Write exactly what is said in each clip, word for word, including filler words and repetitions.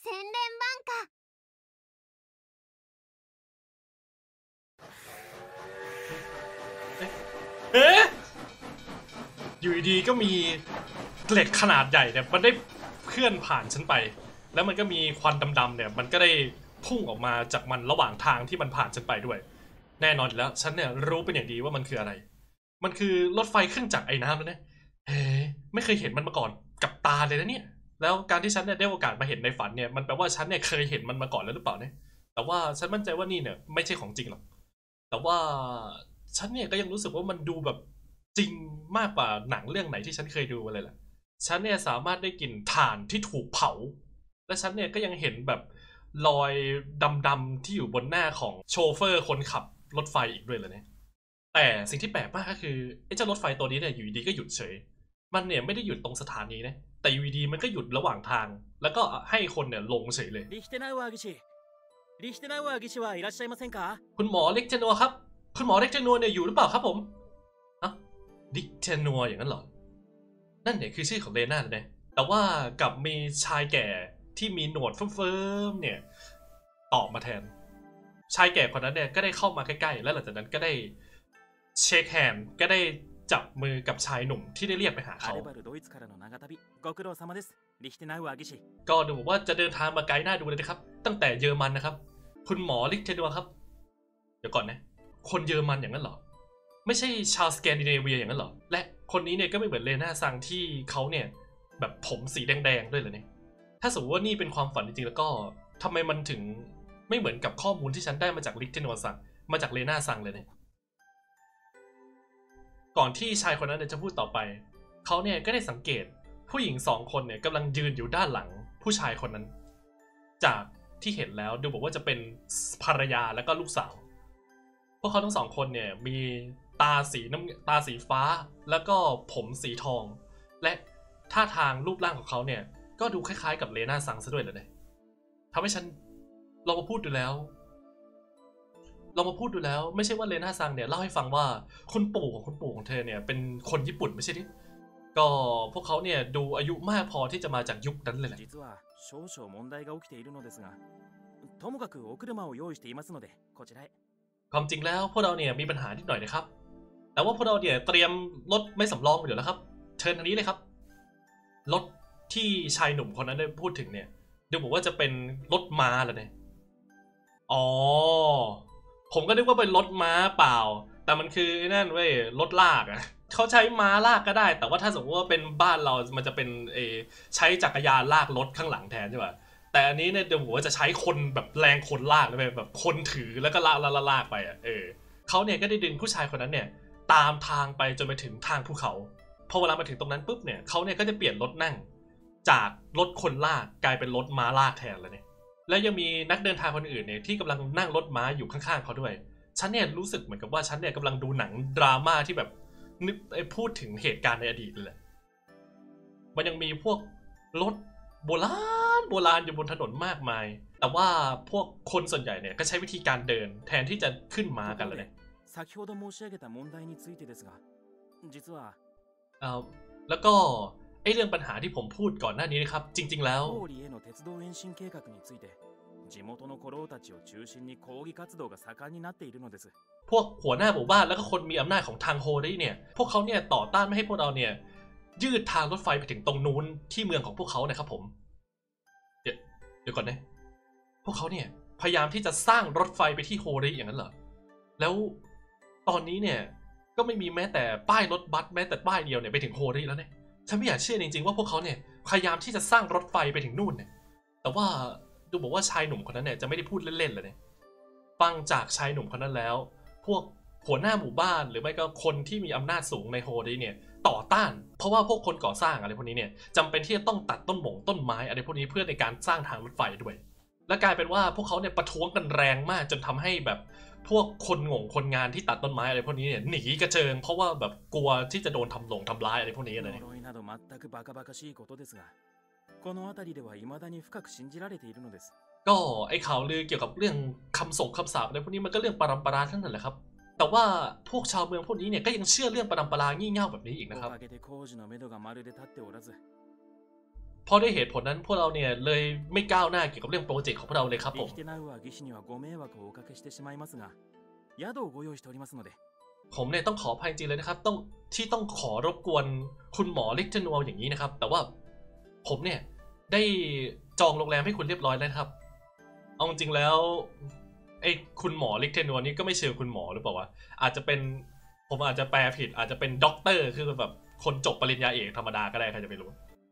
洗練版かเอ๊ะอยู่ดีๆก็มีเกล็ดขนาดใหญ่เนี่ยมันได้เคลื่อนผ่านฉันไปแล้วมันก็มีควันดำๆเนี่ยมันก็ได้พุ่งออกมาจากมันระหว่างทางที่มันผ่านฉันไปด้วยแน่นอนแล้วฉันเนี่ยรู้เป็นอย่างดีว่ามันคืออะไรมันคือรถไฟเครื่องจักรไอ้น้ำแล้วเนี่ยเฮ้ไม่เคยเห็นมันมาก่อนกับตาเลยนะเนี่ยแล้วการที่ฉันเนี่ยได้โอกาสมาเห็นในฝันเนี่ยมันแปลว่าฉันเนี่ยเคยเห็นมันมาก่อนแล้วหรือเปล่าเนี่ยแต่ว่าฉันมั่นใจว่านี่เนี่ยไม่ใช่ของจริงหรอกแต่ว่าฉันเนี่ยก็ยังรู้สึกว่ามันดูแบบจริงมากกว่าหนังเรื่องไหนที่ฉันเคยดูมาเลยแหละฉันเนี่ยสามารถได้กลิ่นถ่านที่ถูกเผาและฉันเนี่ยก็ยังเห็นแบบรอยดำๆที่อยู่บนหน้าของโชเฟอร์คนขับรถไฟอีกด้วยเลยเนี่ยแต่สิ่งที่แปลกมากก็คือไอ้เจ้ารถไฟตัวนี้เนี่ยอยู่ดีก็หยุดเฉยมันเนี่ยไม่ได้หยุดตรงสถานีนะแต่อยู่ดีมันก็หยุดระหว่างทางแล้วก็ให้คนเนี่ยลงเฉยเลยคุณหมอเล็กเทนัวครับคุณหมอเล็กเทนัวเนี่ยอยู่หรือเปล่าครับผมอะดิกเทนัวอย่างนั้นเหรอนั่นเนี่ยคือชื่อของเลน่าเลยแต่ว่ากับมีชายแก่ที่มีหนวดเฟิร์มๆเนี่ยตอบมาแทนชายแก่คนนั้นเนี่ยก็ได้เข้ามาใกล้ๆและหลังจากนั้นก็ได้เช็คแฮนด์ก็ได้จับมือกับชายหนุ่มที่ได้เรียกไปหาเขาก็ดูว่าจะเดินทางมาไกลน่าดูเลยนะครับตั้งแต่เยอรมันนะครับคุณหมอลิกเทนัวครับเดี๋ยวก่อนนะคนเยอรมันอย่างนั้นเหรอไม่ใช่ชาวสแกนดิเนเวียอย่างนั้นเหรอและคนนี้เนี่ยก็ไม่เหมือนเลน่าซังที่เขาเนี่ยแบบผมสีแดงๆด้วยเลยเนี่ยถ้าสมมติว่านี่เป็นความฝันจริงๆแล้วก็ทำไมมันถึงไม่เหมือนกับข้อมูลที่ฉันได้มาจากลิกเทนัวซังมาจากเลน่าซังเลยเนี่ยก่อนที่ชายคนนั้นจะพูดต่อไปเขาเนี่ยก็ได้สังเกตผู้หญิงสองคนเนี่ยกำลังยืนอยู่ด้านหลังผู้ชายคนนั้นจากที่เห็นแล้วดูบอกว่าจะเป็นภรรยาและก็ลูกสาวพวกเขาทั้งสองคนเนี่ยมีตาสีน้ำตาสีฟ้าแล้วก็ผมสีทองและท่าทางรูปร่างของเขาเนี่ยก็ดูคล้ายๆกับเลน่าซังซะด้วยเลยทำให้ฉันลองมาพูดดูแล้วเรามาพูดดูแล้วไม่ใช่ว่าเลน่าซังเนี่ยเล่าให้ฟังว่าคุณปู่ของคุณปู่ของเธอเนี่ยเป็นคนญี่ปุ่นไม่ใช่ดิก็พวกเขาเนี่ยดูอายุมากพอที่จะมาจากยุคนั้นเลยแหละความจริงแล้วพวกเราเนี่ยมีปัญหานิดหน่อยนะครับแต่ว่าพวกเราเนี่ยเตรียมรถไม่สำรองอยู่แล้วครับเชิญทางนี้เลยครับรถที่ชายหนุ่มคนนั้นได้พูดถึงเนี่ยดูบอกว่าจะเป็นรถม้าเหรอเนี่ยอ๋อผมก็นึกว่าเป็นรถม้าเปล่าแต่มันคือนั่นเว้ยรถลากอ่ะเขาใช้ม้าลากก็ได้แต่ว่าถ้าสมมติว่าเป็นบ้านเรามันจะเป็นเอใช้จักรยานลากรถข้างหลังแทนใช่ป่ะแต่อันนี้เนี่ยเดี๋ยวผมว่าจะใช้คนแบบแรงคนลากเลยแบบคนถือแล้วก็ลากลากลากไปอ่ะเออเขาเนี่ยก็ได้ดึงผู้ชายคนนั้นเนี่ยตามทางไปจนไปถึงทางภูเขาพอเวลามาถึงตรงนั้นปุ๊บเนี่ยเขาเนี่ยก็จะเปลี่ยนรถนั่งจากรถคนลากกลายเป็นรถม้าลากแทนเลยเนี่ยแล้วยังมีนักเดินทางคนอื่นเนี่ยที่กำลังนั่งรถม้าอยู่ข้างๆเขาด้วยฉันเนี่ยรู้สึกเหมือนกับว่าฉันเนี่ยกำลังดูหนังดราม่าที่แบบนึกพูดถึงเหตุการณ์ในอดีตเลยแหละมันยังมีพวกรถโบราณโบราณอยู่บนถนนมากมายแต่ว่าพวกคนส่วนใหญ่เนี่ยก็ใช้วิธีการเดินแทนที่จะขึ้นม้ากันเลยเนี่ยเอ่อแล้วก็ไอเรื่องปัญหาที่ผมพูดก่อนหน้านี้นะครับจริงๆแล้วพวกหัวหน้าหมู่บ้านแล้วก็คนมีอำนาจของทางโฮริเนี่ยพวกเขาเนี่ยต่อต้านไม่ให้พวกเราเนี่ยยืดทางรถไฟไปถึงตรงนู้นที่เมืองของพวกเขานะครับผมเดี๋ยวเดี๋ยวก่อนนะพวกเขาเนี่ยพยายามที่จะสร้างรถไฟไปที่โฮริอย่างนั้นเหรอแล้วตอนนี้เนี่ยก็ไม่มีแม้แต่ป้ายรถบัสแม้แต่ป้ายเดียวเนี่ยไปถึงโฮริแล้วเนี่ยฉันไม่อยากเชื่อจริงๆว่าพวกเขาเนี่ยพยายามที่จะสร้างรถไฟไปถึงนู่นเนี่ยแต่ว่าดูบอกว่าชายหนุ่มคนนั้นเนี่ยจะไม่ได้พูดเล่นๆเลยเนี่ยฟังจากชายหนุ่มคนนั้นแล้วพวกหัวหน้าหมู่บ้านหรือไม่ก็คนที่มีอำนาจสูงในโฮริเนี่ยต่อต้านเพราะว่าพวกคนก่อสร้างอะไรพวกนี้เนี่ยจำเป็นที่จะต้องตัดต้นหม่งต้นไม้อะไรพวกนี้เพื่อในการสร้างทางรถไฟด้วยและกลายเป็นว่าพวกเขาเนี่ยประท้วงกันแรงมากจนทำให้แบบพวกคนงงคนงานที่ตัดต้นไม้อะไรพวกนี้เนี่ยหนีกระเจิงเพราะว่าแบบกลัวที่จะโดนทำลงทำร้ายอะไรพวกนี้เลยก็ไอ้ข่าวลือเกี่ยวกับเรื่องคำส่งคำสาปอะไรพวกนี้มันก็เรื่องปรัมปราทั้งนั้นแหละครับแต่ว่าพวกชาวเมืองพวกนี้เนี่ยก็ยังเชื่อเรื่องปรัมปรางี่เง่าแบบนี้อีกนะครับเพราะด้วยเหตุผลนั้นพวกเราเนี่ยเลยไม่ก้าวหน้าเกี่ยวกับเรื่องโปรเจกต์ของพวกเราเลยครับผมผมเนี่ยต้องขออภัยจริงเลยนะครับต้องที่ต้องขอรบกวนคุณหมอลิกเทนัวอย่างนี้นะครับแต่ว่าผมเนี่ยได้จองโรงแรมให้คุณเรียบร้อยแล้วครับเอาจริงแล้วไอ้คุณหมอลิกเทนัวนี่ก็ไม่เชิงคุณหมอหรือเปล่าวะอาจจะเป็นผมอาจจะแปลผิดอาจจะเป็นด็อกเตอร์คือแบบคนจบปริญญาเอกธรรมดาก็ได้ใครจะไปรู้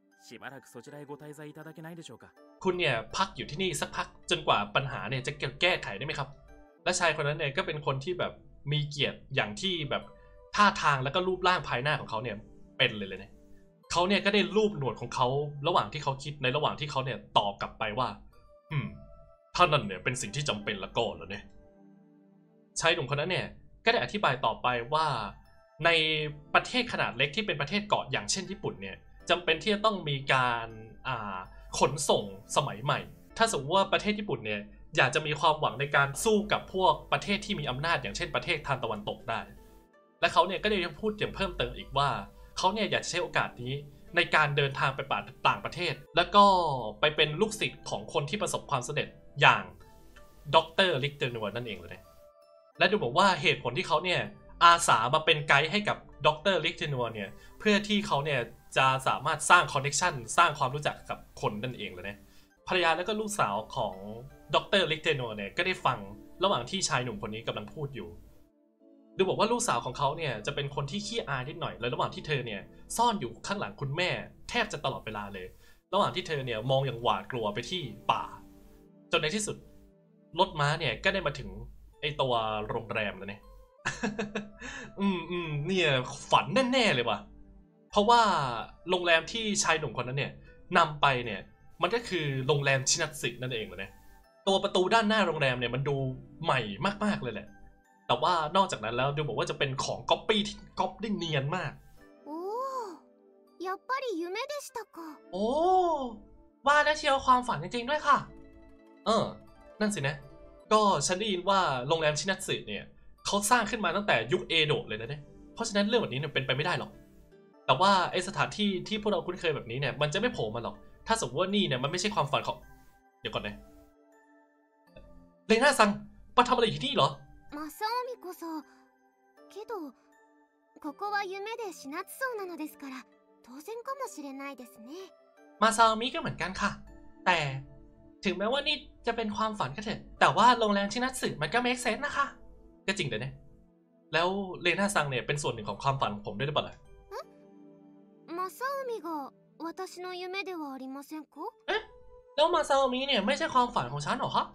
คุณเนี่ยพักอยู่ที่นี่สักพักจนกว่าปัญหาเนี่ยจะแก้ไขได้ไหมครับและชายคนนั้นเนี่ยก็เป็นคนที่แบบมีเกียรติอย่างที่แบบท่าทางแล้วก็รูปร่างภายหน้าของเขาเนี่ยเป็นเลยเลยเนี่ยเขาเนี่ยก็ได้รูปหนวดของเขาระหว่างที่เขาคิดในระหว่างที่เขาเนี่ยตอบกลับไปว่าอืมถ้านั่นเนี่ยเป็นสิ่งที่จำเป็นละก็แล้วเนี่ยชายหนุ่มคนนั้นเนี่ยก็ได้อธิบายต่อไปว่าในประเทศขนาดเล็กที่เป็นประเทศเกาะอย่างเช่นญี่ปุ่นเนี่ยจำเป็นที่จะต้องมีการอ่าขนส่งสมัยใหม่ถ้าสมมติว่าประเทศญี่ปุ่นเนี่ยอยากจะมีความหวังในการสู้กับพวกประเทศที่มีอำนาจอย่างเช่นประเทศทางตะวันตกได้และเขาเนี่ยก็ได้พูดอย่างเพิ่มเติมอีกว่าเขาเนี่ยอยากจะใช้โอกาสนี้ในการเดินทางไปต่างประเทศแล้วก็ไปเป็นลูกศิษย์ของคนที่ประสบความสำเร็จอย่างดร.ลิกเตอร์นัวนั่นเองเลยและดูเหมือนว่าเหตุผลที่เขาเนี่ยอาสามาเป็นไกด์ให้กับดร.ลิกเตอร์นัวเนี่ยเพื่อที่เขาเนี่ยจะสามารถสร้างคอนเนคชันสร้างความรู้จักกับคนนั่นเองเลยนะภรรยาและก็ลูกสาวของดร.ลิกเตอร์นัวเนี่ยก็ได้ฟังระหว่างที่ชายหนุ่มคนนี้กำลังพูดอยู่ดูบอกว่าลูกสาวของเขาเนี่ยจะเป็นคนที่ขี้อายนิดหน่อยและระหว่างที่เธอเนี่ยซ่อนอยู่ข้างหลังคุณแม่แทบจะตลอดเวลาเลยระหว่างที่เธอเนี่ยมองอย่างหวาดกลัวไปที่ป่าจนในที่สุดรถม้าเนี่ยก็ได้มาถึงไอตัวโรงแรมแล้วเนี่ย อืมอืมเนี่ยฝันแน่ๆเลยว่ะเพราะว่าโรงแรมที่ชายหนุ่มคนนั้นเนี่ยนำไปเนี่ยมันก็คือโรงแรมชินัตสึนั่นเองเลยนะตัวประตูด้านหน้าโรงแรมเนี่ยมันดูใหม่มากๆเลยแหละแต่ว่านอกจากนั้นแล้วดูบอกว่าจะเป็นของก๊อปปี้ที่ก๊อปได้เนียนมากโอ้やっぱり夢でしたかโอ้ว่าแล้วเชียวความฝันจริงๆด้วยค่ะเออนั่นสินะก็ฉันได้ยินว่าโรงแรมชินัตสึเนี่ยเขาสร้างขึ้นมาตั้งแต่ยุคเอโดะเลยนะเนี่ยเพราะฉะนั้นเรื่องแบบนี้เนี่ยเป็นไปไม่ได้หรอกแต่ว่าไอสถานที่ที่พวกเราคุ้นเคยแบบนี้เนี่ยมันจะไม่โผล่มาหรอกถ้าสมมติว่านี่เนี่ยมันไม่ใช่ความฝันของเดี๋ยวก่อนนะเลน่าซังมาทำอะไรอยู่ที่นี่เหรอมาซาโอมิこそけどここは夢でシナツ荘なのですから当然かもしれないですねมาซาโอมิก็เหมือนกันค่ะแต่ถึงแม้ว่านี่จะเป็นความฝันก็เถอะแต่ว่าโรงแรมชินัตสึมันก็เมคเซนส์นะคะก็จริงเลยเนี่ยแล้วเลน่าซังเนี่ยเป็นส่วนหนึ่งของความฝันของผมด้วยหรือเปล่าล่ะมาซาโอมิが私の夢ではありませんかเอ๊ะแล้วมาซาโอมิเนี่ยไม่ใช่ความฝันของฉันหรอครับ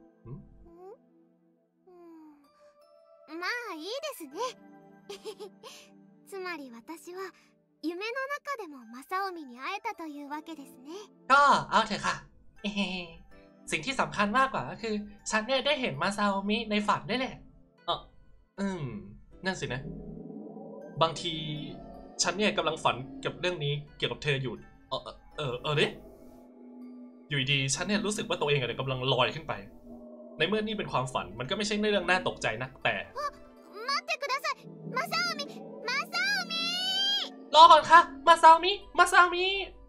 まあいいですねつまり私は夢の中でもマサオミに会えたというわけですねก็เอาเถอะค่ะสิ่งที่สำคัญมากกว่าก็คือฉันเนี่ยได้เห็นมาซาโอมิในฝันได้แหละเอออืมนั่นสินะบางทีฉันเนี่ยกำลังฝันกับเรื่องนี้เกี่ยวกับเธออยู่เออเออเออเนี่ยอยู่ดีฉันเนี่ยรู้สึกว่าตัวเองเนี่ยกำลังลอยขึ้นไปในเมื่อนี่เป็นความฝันมันก็ไม่ใช่เรื่องน่าตกใจนักแต่รอก่อนค่ะมาซามิมาซามิ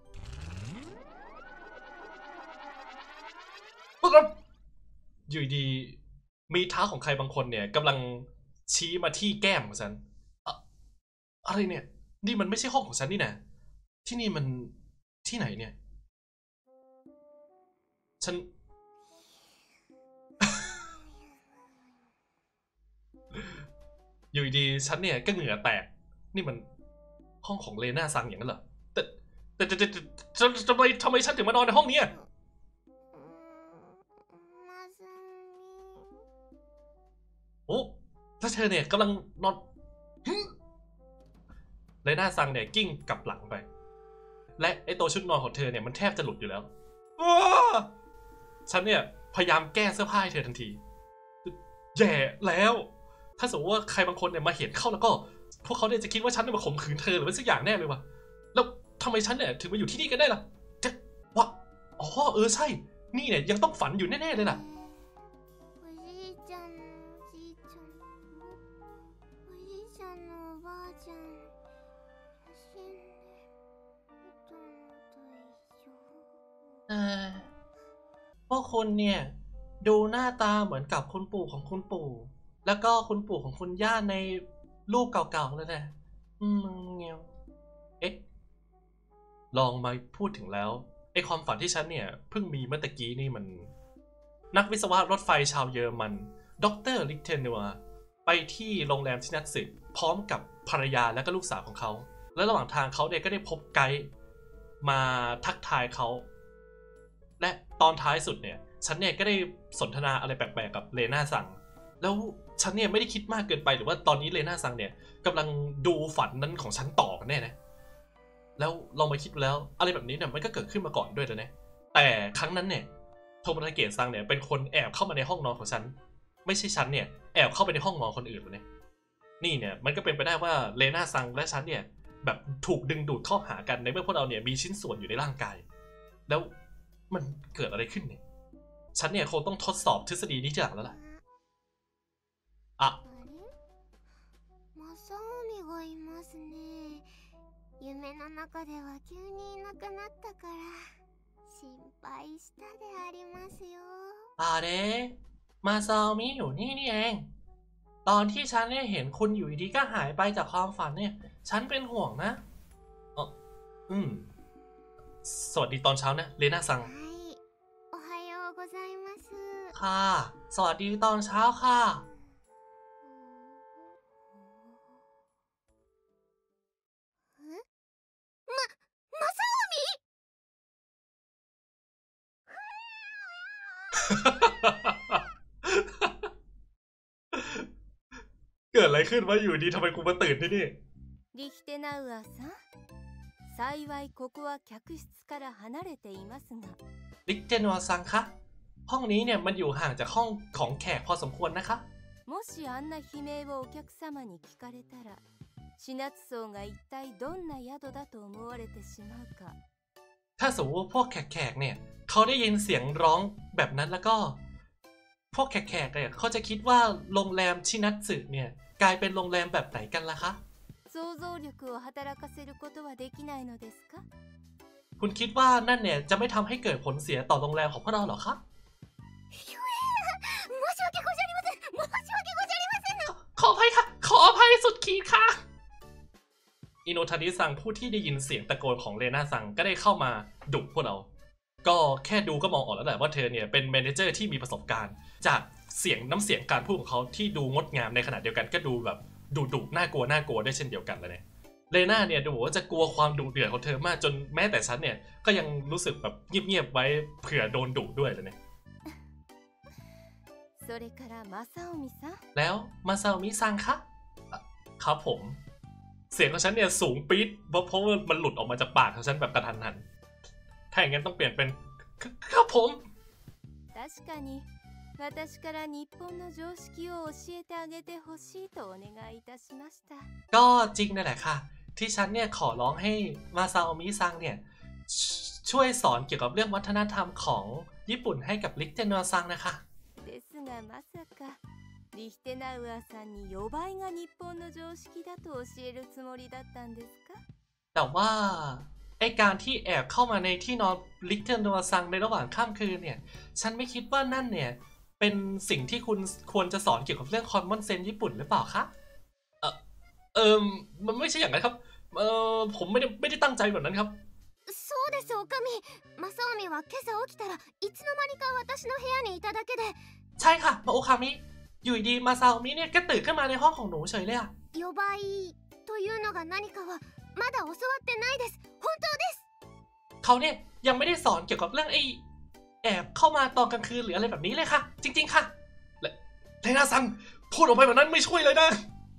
อยู่ดีมีเท้าของใครบางคนเนี่ยกำลังชี้มาที่แก้มของฉันอะอะไรเนี่ยนี่มันไม่ใช่ห้องของฉันนี่นะที่นี่มันที่ไหนเนี่ยฉัน อยู่ดีฉันเนี่ยก็เหงื่อแตกนี่มันห้องของเลน่าซังอย่างนั้นเหรอแต่แต่แต่แต่ทำไมทำไมฉันถึงมานอนในห้องนี้โอ้แล้วเธอเนี่ยกำลังนอนเลน่าซังเนี่ยกิ้งกลับหลังไปและไอตัวชุดนอนของเธอเนี่ยมันแทบจะหลุดอยู่แล้วฉันเนี่ยพยายามแก้เสื้อผ้าให้เธอทันทีแย่แล้วถ้าสมมติว่าใครบางคนเนี่ยมาเห็นเข้าแล้วก็พวกเขาเนี่ยจะคิดว่าฉันเนี่ยมาข่มขืนเธอหรือว่าสักอย่างแน่เลยวะแล้วทำไมฉันเนี่ยถึงมาอยู่ที่นี่กันได้ล่ะจะวะอ๋อเออใช่นี่เนี่ยยังต้องฝันอยู่แน่ๆเลยล่ะอพวกคุณเนี่ยดูหน้าตาเหมือนกับคุณปู่ของคุณปู่แล้วก็คุณปู่ของคุณย่าในรูปเก่าๆเลยนะอืมเงี้ยเอ๊ะลองมาพูดถึงแล้วไอความฝันที่ฉันเนี่ยเพิ่งมีเมื่อตะกี้นี่มันนักวิศวะรถไฟชาวเยอรมันดรลิกเทนัวไปที่โรงแรมชินัตสึพร้อมกับภรรยาและก็ลูกสาวของเขาและระหว่างทางเขาเนี่ยก็ได้พบไกด์มาทักทายเขาและตอนท้ายสุดเนี่ยฉันเนี่ยก็ได้สนทนาอะไรแปลกๆกับเลน่าซังแล้วฉันเนี่ยไม่ได้คิดมากเกินไปหรือว่าตอนนี้เลน่าซังเนี่ยกำลังดูฝันนั้นของฉันต่อกันแน่นะแล้วลองมาคิดแล้วอะไรแบบนี้เนี่ยมันก็เกิดขึ้นมาก่อนด้วยนะแต่ครั้งนั้นเนี่ยโทโมนาเกะซังเนี่ยเป็นคนแอบเข้ามาในห้องนอนของฉันไม่ใช่ฉันเนี่ยแอบเข้าไปในห้องนอนคนอื่นเลย นี่เนี่ยมันก็เป็นไปได้ว่าเลน่าซังและฉันเนี่ยแบบถูกดึงดูดเข้าหากันในเมื่อพวกเราเนี่ยมีชิ้นส่วนอยู่ในร่างกายแล้วมันเกิดอะไรขึ้นเนี่ยฉันเนี่ยคงต้องทดสอบทฤษฎีนี้จากแล้วล่ะอะマサオミがいますね。夢の中では急にいなくなったから心配したでありますよ。 อาเดมาซาโอมิอยู่นี่นี่เองตอนที่ฉันเนี่ยเห็นคุณอยู่ดีก็หายไปจากความฝันเนี่ยฉันเป็นห่วงนะอ๋ออืมสวัสดีตอนเช้านะเลน่าซังはいおはようございます。 ค่ะสวัสดีตอนเช้าค่ะまマサオミเกิดอะไรขึ้นวะอยู่ดีทำไมกูมาตื่นที่นี่リヒテナウアさん幸いここは客室から離れていますがลิกเจนัวซังคะห้องนี้เนี่ยมันอยู่ห่างจากห้องของแขกพอสมควรนะคะもしあんな悲鳴をお客様に聞かれたらシナツソウが一体どんな宿だと思われてしまうかถ้าสมมติว่าพวกแขกๆเนี่ยเขาได้ยินเสียงร้องแบบนั้นแล้วก็พวกแขกๆเนี่ยเขาจะคิดว่าโรงแรมชินัตสึเนี่ยกลายเป็นโรงแรมแบบไหนกันล่ะคะ想像力を働かせることはできないのですかคุณคิดว่านั่นเนี่ยจะไม่ทำให้เกิดผลเสียต่อโรงแรมของพวกเราหรอคะ申し訳ございません申し訳ございませんขออภัยค่ะขออภัยสุดขีดค่ะอิโนทานิซังผู้ที่ได้ยินเสียงตะโกนของเลน่าซังก็ได้เข้ามาดุพวกเราก็แค่ดูก็มองออกแล้วแหละว่าเธอเนี่ยเป็นแมเนเจอร์ที่มีประสบการณ์จากเสียงน้ำเสียงการพูดของเขาที่ดูงดงามในขณะเดียวกันก็ดูแบบดุดุน่ากลัวน่ากลัวได้เช่นเดียวกันเลยเนี่ยเลน่าเนี่ยดูว่าจะกลัวความดุเดือดของเธอมากจนแม้แต่ฉันเนี่ยก็ยังรู้สึกแบบเงียบๆไว้เผื่อโดนดุด้วยเลยเนี่ยแล้วมาซาโอมิซังคะครับผมเสียงของฉันเนี่ยสูงปี๊ดเพราะเพราะว่ามันหลุดออกมาจากปากของฉันแบบกระทันหันถ้าอย่างนั้นต้องเปลี่ยนเป็นครับผม確かに私から日本の常識を教えてあげてほしいとお願いいたしましたก็จริงนั่นแหละค่ะที่ฉันเนี่ยขอร้องให้มาซาโอมิซังเนี่ยช่วยสอนเกี่ยวกับเรื่องวัฒนธรรมของญี่ปุ่นให้กับลิกเจนัวซังนะคะですがまさかリヒテナウアさんによばいが日本の常識だと教えるつもりだったんですかแต่ว่าไอการที่แอบเข้ามาในที่นอนลิกเจนัวซังในระหว่างค่ำคืนเนี่ยฉันไม่คิดว่านั่นเนี่ยเป็นสิ่งที่คุณควรจะสอนเกี่ยวกับเรื่องคอนมอนเซนญี่ปุ่นหรือเปล่าคะเออเออมันไม่ใช่อย่างนั้นครับเออผมไม่ได้ไม่ได้ตั้งใจแบบนั้นครับそうですおかみマサオミは今朝起きたらいつの間にか私の部屋にいただけでใช่ค่ะมาโอคามิอยู่ดีมาซาโอมิเนี่ยก็ตื่นขึ้นมาในห้องของหนูเฉยเลยอะよばいというのが何かはまだ教わってないです本当ですเขาเนี่ยยังไม่ได้สอนเกี่ยวกับเรื่องไอแอบเข้ามาตอนกลางคืนหรืออะไรแบบนี้เลยค่ะจริงๆค่ะและเลน่าซังพูดออกไปแบบนั้นไม่ช่วยเลยนะ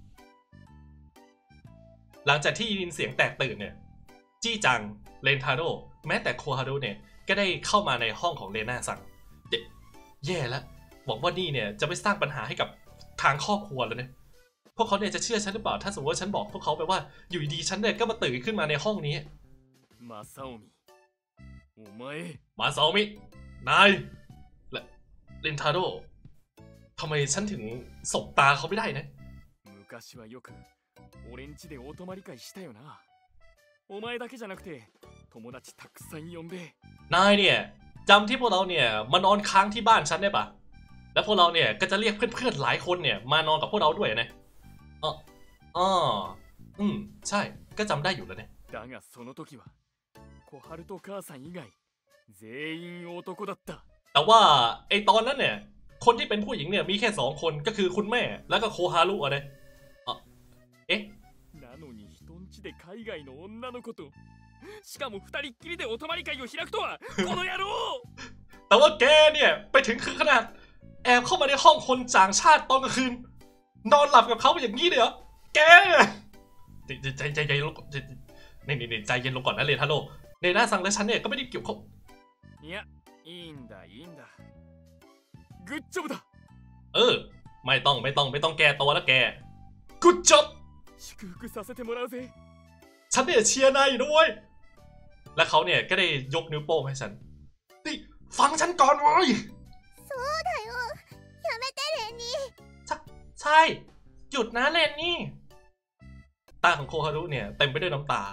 หลังจากที่ยินเสียงแตกตื่นเนี่ยจี้จังเรนทาโร่แม้แต่โคฮารุเนี่ยก็ได้เข้ามาในห้องของเลน่าซังแย่แล้วหวังว่านี่เนี่ยจะไม่สร้างปัญหาให้กับทางครอบครัวแล้วเนี่ยพวกเขาเนี่ยจะเชื่อฉันหรือเปล่าถ้าสมมติว่าฉันบอกพวกเขาไปว่าอยู่ดีฉันเนี่ยก็มาตื่นขึ้นมาในห้องนี้มาซาโอมิโอ้ไม่มาซาโอมินายและเรนทาโร่ทำไมฉันถึงสบตาเขาไม่ได้นะ昔はよく俺ん家でお泊まり会したよなお前だけじゃなくて友達たくさん呼んでนายเนี่ยจำที่พวกเราเนี่ยมานอนค้างที่บ้านฉันได้ปะแล้วพวกเราเนี่ยก็จะเรียกเพื่อนๆหลายคนเนี่ยมานอนกับพวกเราด้วยนะอ๋ออ๋ออืมใช่ก็จำได้อยู่แล้วเนี่ยだがその時は小春と母さん以外全員男だった。 แต่ว่าไอตอนนั้นเนี่ยคนที่เป็นผู้หญิงเนี่ยมีแค่สองคนก็คือคุณแม่แล้วก็โคฮารุอะเนี่ยอ๋อเอ๊ะなのに人んちで海外の女の子としかも二人っきりでお泊まり会を開くとはこの野郎แต่ว่าแกเนี่ยไปถึงคือขนาดแอบเข้ามาในห้องคนต่างชาติตอนกลางคืนนอนหลับกับเขาอย่างนี้เลยเหรอแกใจใจใจเย็นลงนี่นี่ใจเย็นลงก่อนนะเรนทาโร่ในหน้าซังและฉันเนี่ยก็ไม่ได้เกี่ยวข้องいやいいんだいいんだグッジョブだเออไม่ต้องไม่ต้องไม่ต้องแก้ตัวแล้วแก Good job 祝福させてもらうぜฉันเนี่ยเชียร์นายอยู่ด้วยและเขาเนี่ยก็ได้ยกนิ้วโป้งให้ฉันนี่ฟังฉันก่อนเว้ยそうだよやめてレンニーใช่หยุดนะเลนนี่ตาของโคฮารุเนี่ยเต็มไปด้วยน้ำตา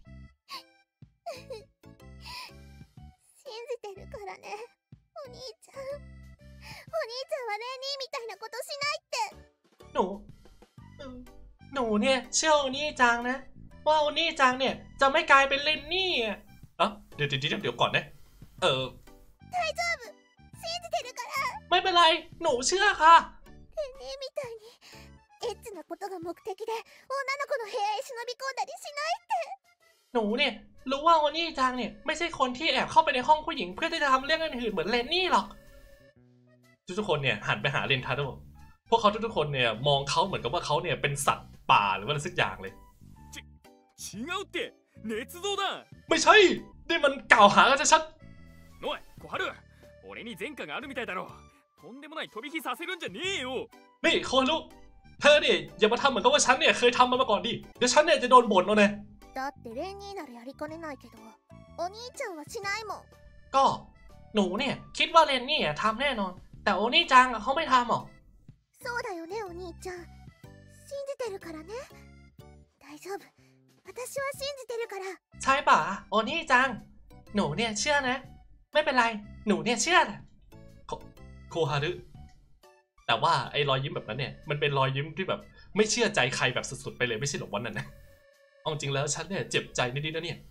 信じてるからねお兄ちゃんお兄ちゃんはレンニーみたいなことしないってหนูหนูเนี่ยเชื่อโอนี่จังนะว่าโอนี่จังเนี่ยจะไม่กลายเป็นเลนนี่อ่ะอ่ะเดี๋ยวเดี๋ยวเดี๋ยวก่อนนะเออ大丈夫信じてるからไม่เป็นไรหนูเชื่อค่ะレンニーみたいにエッチなことが目的で女の子の部屋へ忍び込んだりしないってหนูเนี่ยรู้ว่าโอนี่จังเนี่ยไม่ใช่คนที่แอบเข้าไปในห้องผู้หญิงเพื่อที่จะทำเรื่องอื่นๆเหมือนเลนนี่หรอกทุกๆคนเนี่ยหันไปหาเรนทาโร่พวกเขาทุกๆคนเนี่ยมองเขาเหมือนกับว่าเขาเนี่ยเป็นสัตว์ป่าหรือว่าอะไรสักอย่างเลย違うって捏造だไม่ใช่นี่มันกล่าวหากันชัดおい小春俺に前科があるみたいだろとんでもない飛び火させるんじゃねえよนี่โคฮารุเธอเนี่ยอย่ามาทำเหมือนกับว่าฉันเนี่ยเคยทำมันมาก่อนดิเดี๋ยวฉันเนี่ยจะโดนบ่นเอาเลยだってレンニーならやりかねないけどお兄ちゃんはしないもんก็หนูเนี่ยคิดว่าเลนนี่ทำแน่นอนแต่โอนี่จังเขาไม่ทำหรอกそうだよねお兄ちゃん信じてるからね大丈夫私は信じてるからใช่ป่ะโอนี่จังหนูเนี่ยเชื่อนะไม่เป็นไรหนูเนี่ยเชื่อนะโคฮารุแต่ว่าไอ้รอยยิ้มแบบนั้นเนี่ยมันเป็นรอยยิ้มที่แบบไม่เชื่อใจใครแบบสุดๆไปเลยไม่ใช่หรอกวันนั้นนะเอาจริงแล้วฉันเนี่ยเจ็บใจนิดๆนะเนี่ย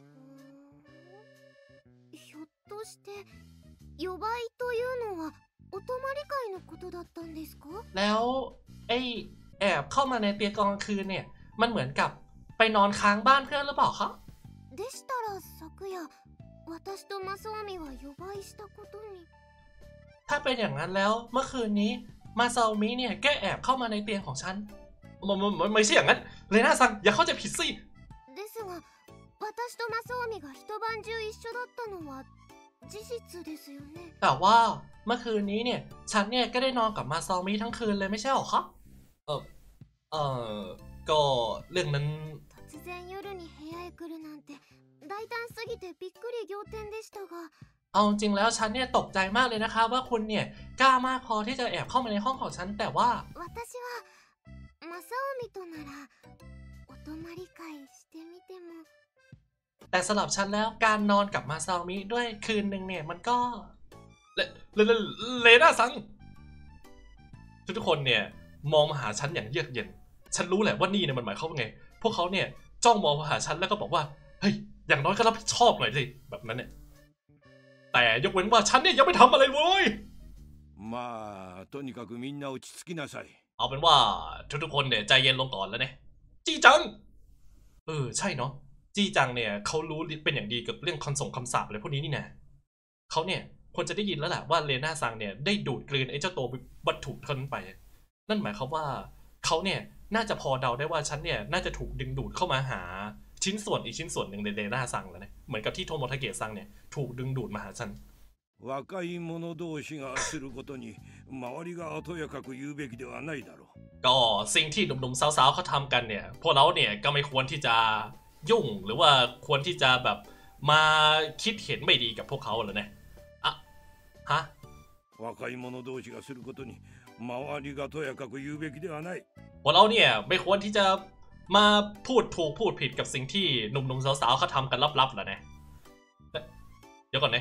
ひょっとして呼ばいというのはお泊まり会のことだったんですかแล้วไอ้แอบเข้ามาในเตียงกลางคืนเนี่ยมันเหมือนกับไปนอนค้างบ้านเพื่อนหรือเปล่าคะでしたら昨夜私とマサオミは呼ばいしたことにถ้าเป็นอย่างนั้นแล้วเมื่อคืนนี้มาซาโอมิเนี่ยแกแอบเข้ามาในเตียงของฉันมันมันไม่ใช่อย่างนั้นเลยนะซังอย่าเข้าใจผิดสิですが私とマサオミが一晩中一緒だったのは事実ですよねแต่ว่าเมื่อคืนนี้เนี่ยฉันเนี่ยก็ได้นอนกับมาซาโอมิทั้งคืนเลยไม่ใช่หรอคะเออเออก็เรื่องนั้น突然夜に部屋へ来るなんて大胆すぎてびっくり仰天でしたがเอาจริงแล้วฉันเนี่ยตกใจมากเลยนะคะว่าคุณเนี่ยกล้ามากพอที่จะแอบเข้ามาในห้องของฉันแต่ว่า私はマサオミとならお泊まり会してみてもแต่สำหรับฉันแล้วการนอนกับมาซาโอมิด้วยคืนหนึ่งเนี่ยมันก็เลเลเลเลน่าซังทุกคนเนี่ยมองมาหาฉันอย่างเยือกเย็นฉันรู้แหละว่านี่เนี่ยมันหมายความว่าไงพวกเขาเนี่ยจ้องมองมาหาฉันแล้วก็บอกว่าเฮ้ยอย่างน้อยก็รับผิดชอบหน่อยสิแบบนั้นเนี่ยแต่ยกเว้นว่าฉันเนี่ยยังไม่ทำอะไรเว้ยまあとにかくみんな落ち着きなさいเอาเป็นว่าทุกๆคนเนี่ยใจเย็นลงก่อนแล้วเนี่ยจีจังเออใช่เนาะจีจังเนี่ยเขารู้เป็นอย่างดีกับเรื่องคำส่งคำสาปอะไรพวกนี้นี่นะเขาเนี่ยควรจะได้ยินแล้วแหละว่าเลน่าซังเนี่ยได้ดูดกลืนไอ้เจ้าตัววัตถุทนไปนั่นหมายความว่าเขาเนี่ยน่าจะพอเดาได้ว่าฉันเนี่ยน่าจะถูกดึงดูดเข้ามาหาชิ้นส่วนอีกชิ้นส่วนหนึ่งในเลน่าซังแล้วเนี่ยเหมือนกับที่โทโมทาเกะซังเนี่ยถูกดึงดูดมาหาฉัน若い者同士がすることに周りが後やかく言うべきではないだろうก็สิ่งที่หนุ่มๆสาวๆเขาทำกันเนี่ยพวกเราเนี่ยก็ไม่ควรที่จะยุ่งหรือว่าควรที่จะแบบมาคิดเห็นไม่ดีกับพวกเขาเลยนะอะฮะ若い者同士がすることに周りがとやかく言うべきではないพวกเราเนี่ยไม่ควรที่จะมาพูดถูกพูดผิดกับสิ่งที่หนุ่มๆสาวๆเขาทำกันลับๆแล้วนะเดี๋ยวก่อนนะ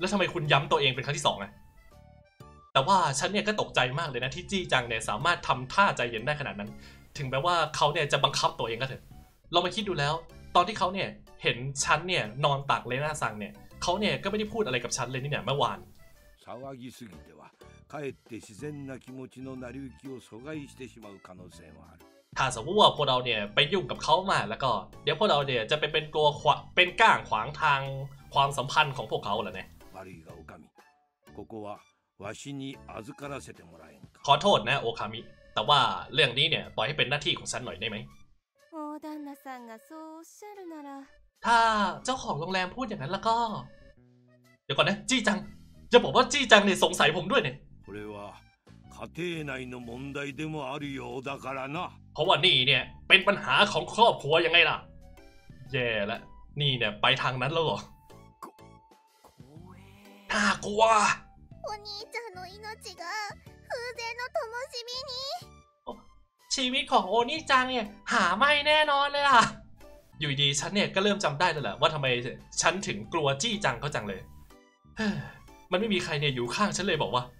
แล้วทำไมคุณย้ำตัวเองเป็นครั้งที่สองอะแต่ว่าฉันเนี่ยก็ตกใจมากเลยนะที่จี้จังเนี่ยสามารถทำท่าใจเย็นได้ขนาดนั้นถึงแม้ว่าเขาเนี่ยจะบังคับตัวเองก็เถอะเรามาคิดดูแล้วตอนที่เขาเนี่ยเห็นฉันเนี่ยนอนตักเลน่าซังเนี่ยเขาเนี่ยก็ไม่ได้พูดอะไรกับฉันเลยนี่เนี่ยเมื่อวาน騒ぎすぎてはかえって自然な気持ちの成り行きを阻害してしまう可能性もあるถ้าสมมติว่าพวกเราเนี่ยไปยุ่งกับเขามาแล้วก็เดี๋ยวพวกเราเนี่ยจะไปเป็นตัวขวาเป็นก้างขวางทางความสัมพันธ์ของพวกเขาแหละเนี่ย悪いがおかみここはわしに預からせてもらえんかขอโทษนะโอคามิแต่ว่าเรื่องนี้เนี่ยปล่อยให้เป็นหน้าที่ของฉันหน่อยได้ไหม大旦那さんがそうおっしゃるならถ้าเจ้าของโรงแรมพูดอย่างนั้นแล้วก็เดี๋ยวก่อนนะจี้จังจะบอกว่าจี้จังเนี่ยสงสัยผมด้วยเนี่ยこれは家庭内の問題でもあるようだからなเพราะว่านี่เนี่ยเป็นปัญหาของครอบครัวยังไงล่ะแย่ละนี่เนี่ยไปทางนั้นแล้วเหรอน่ากลัวお兄ちゃんの命が風前の灯火にชีวิตของโอนี่จังเนี่ยหาไม่แน่นอนเลยล่ะอยู่ดีฉันเนี่ยก็เริ่มจำได้แล้วแหละว่าทำไมฉันถึงกลัวจี้จังเขาจังเลยมันไม่มีใครเนี่ยอยู่ข้างฉันเลยบอกว่า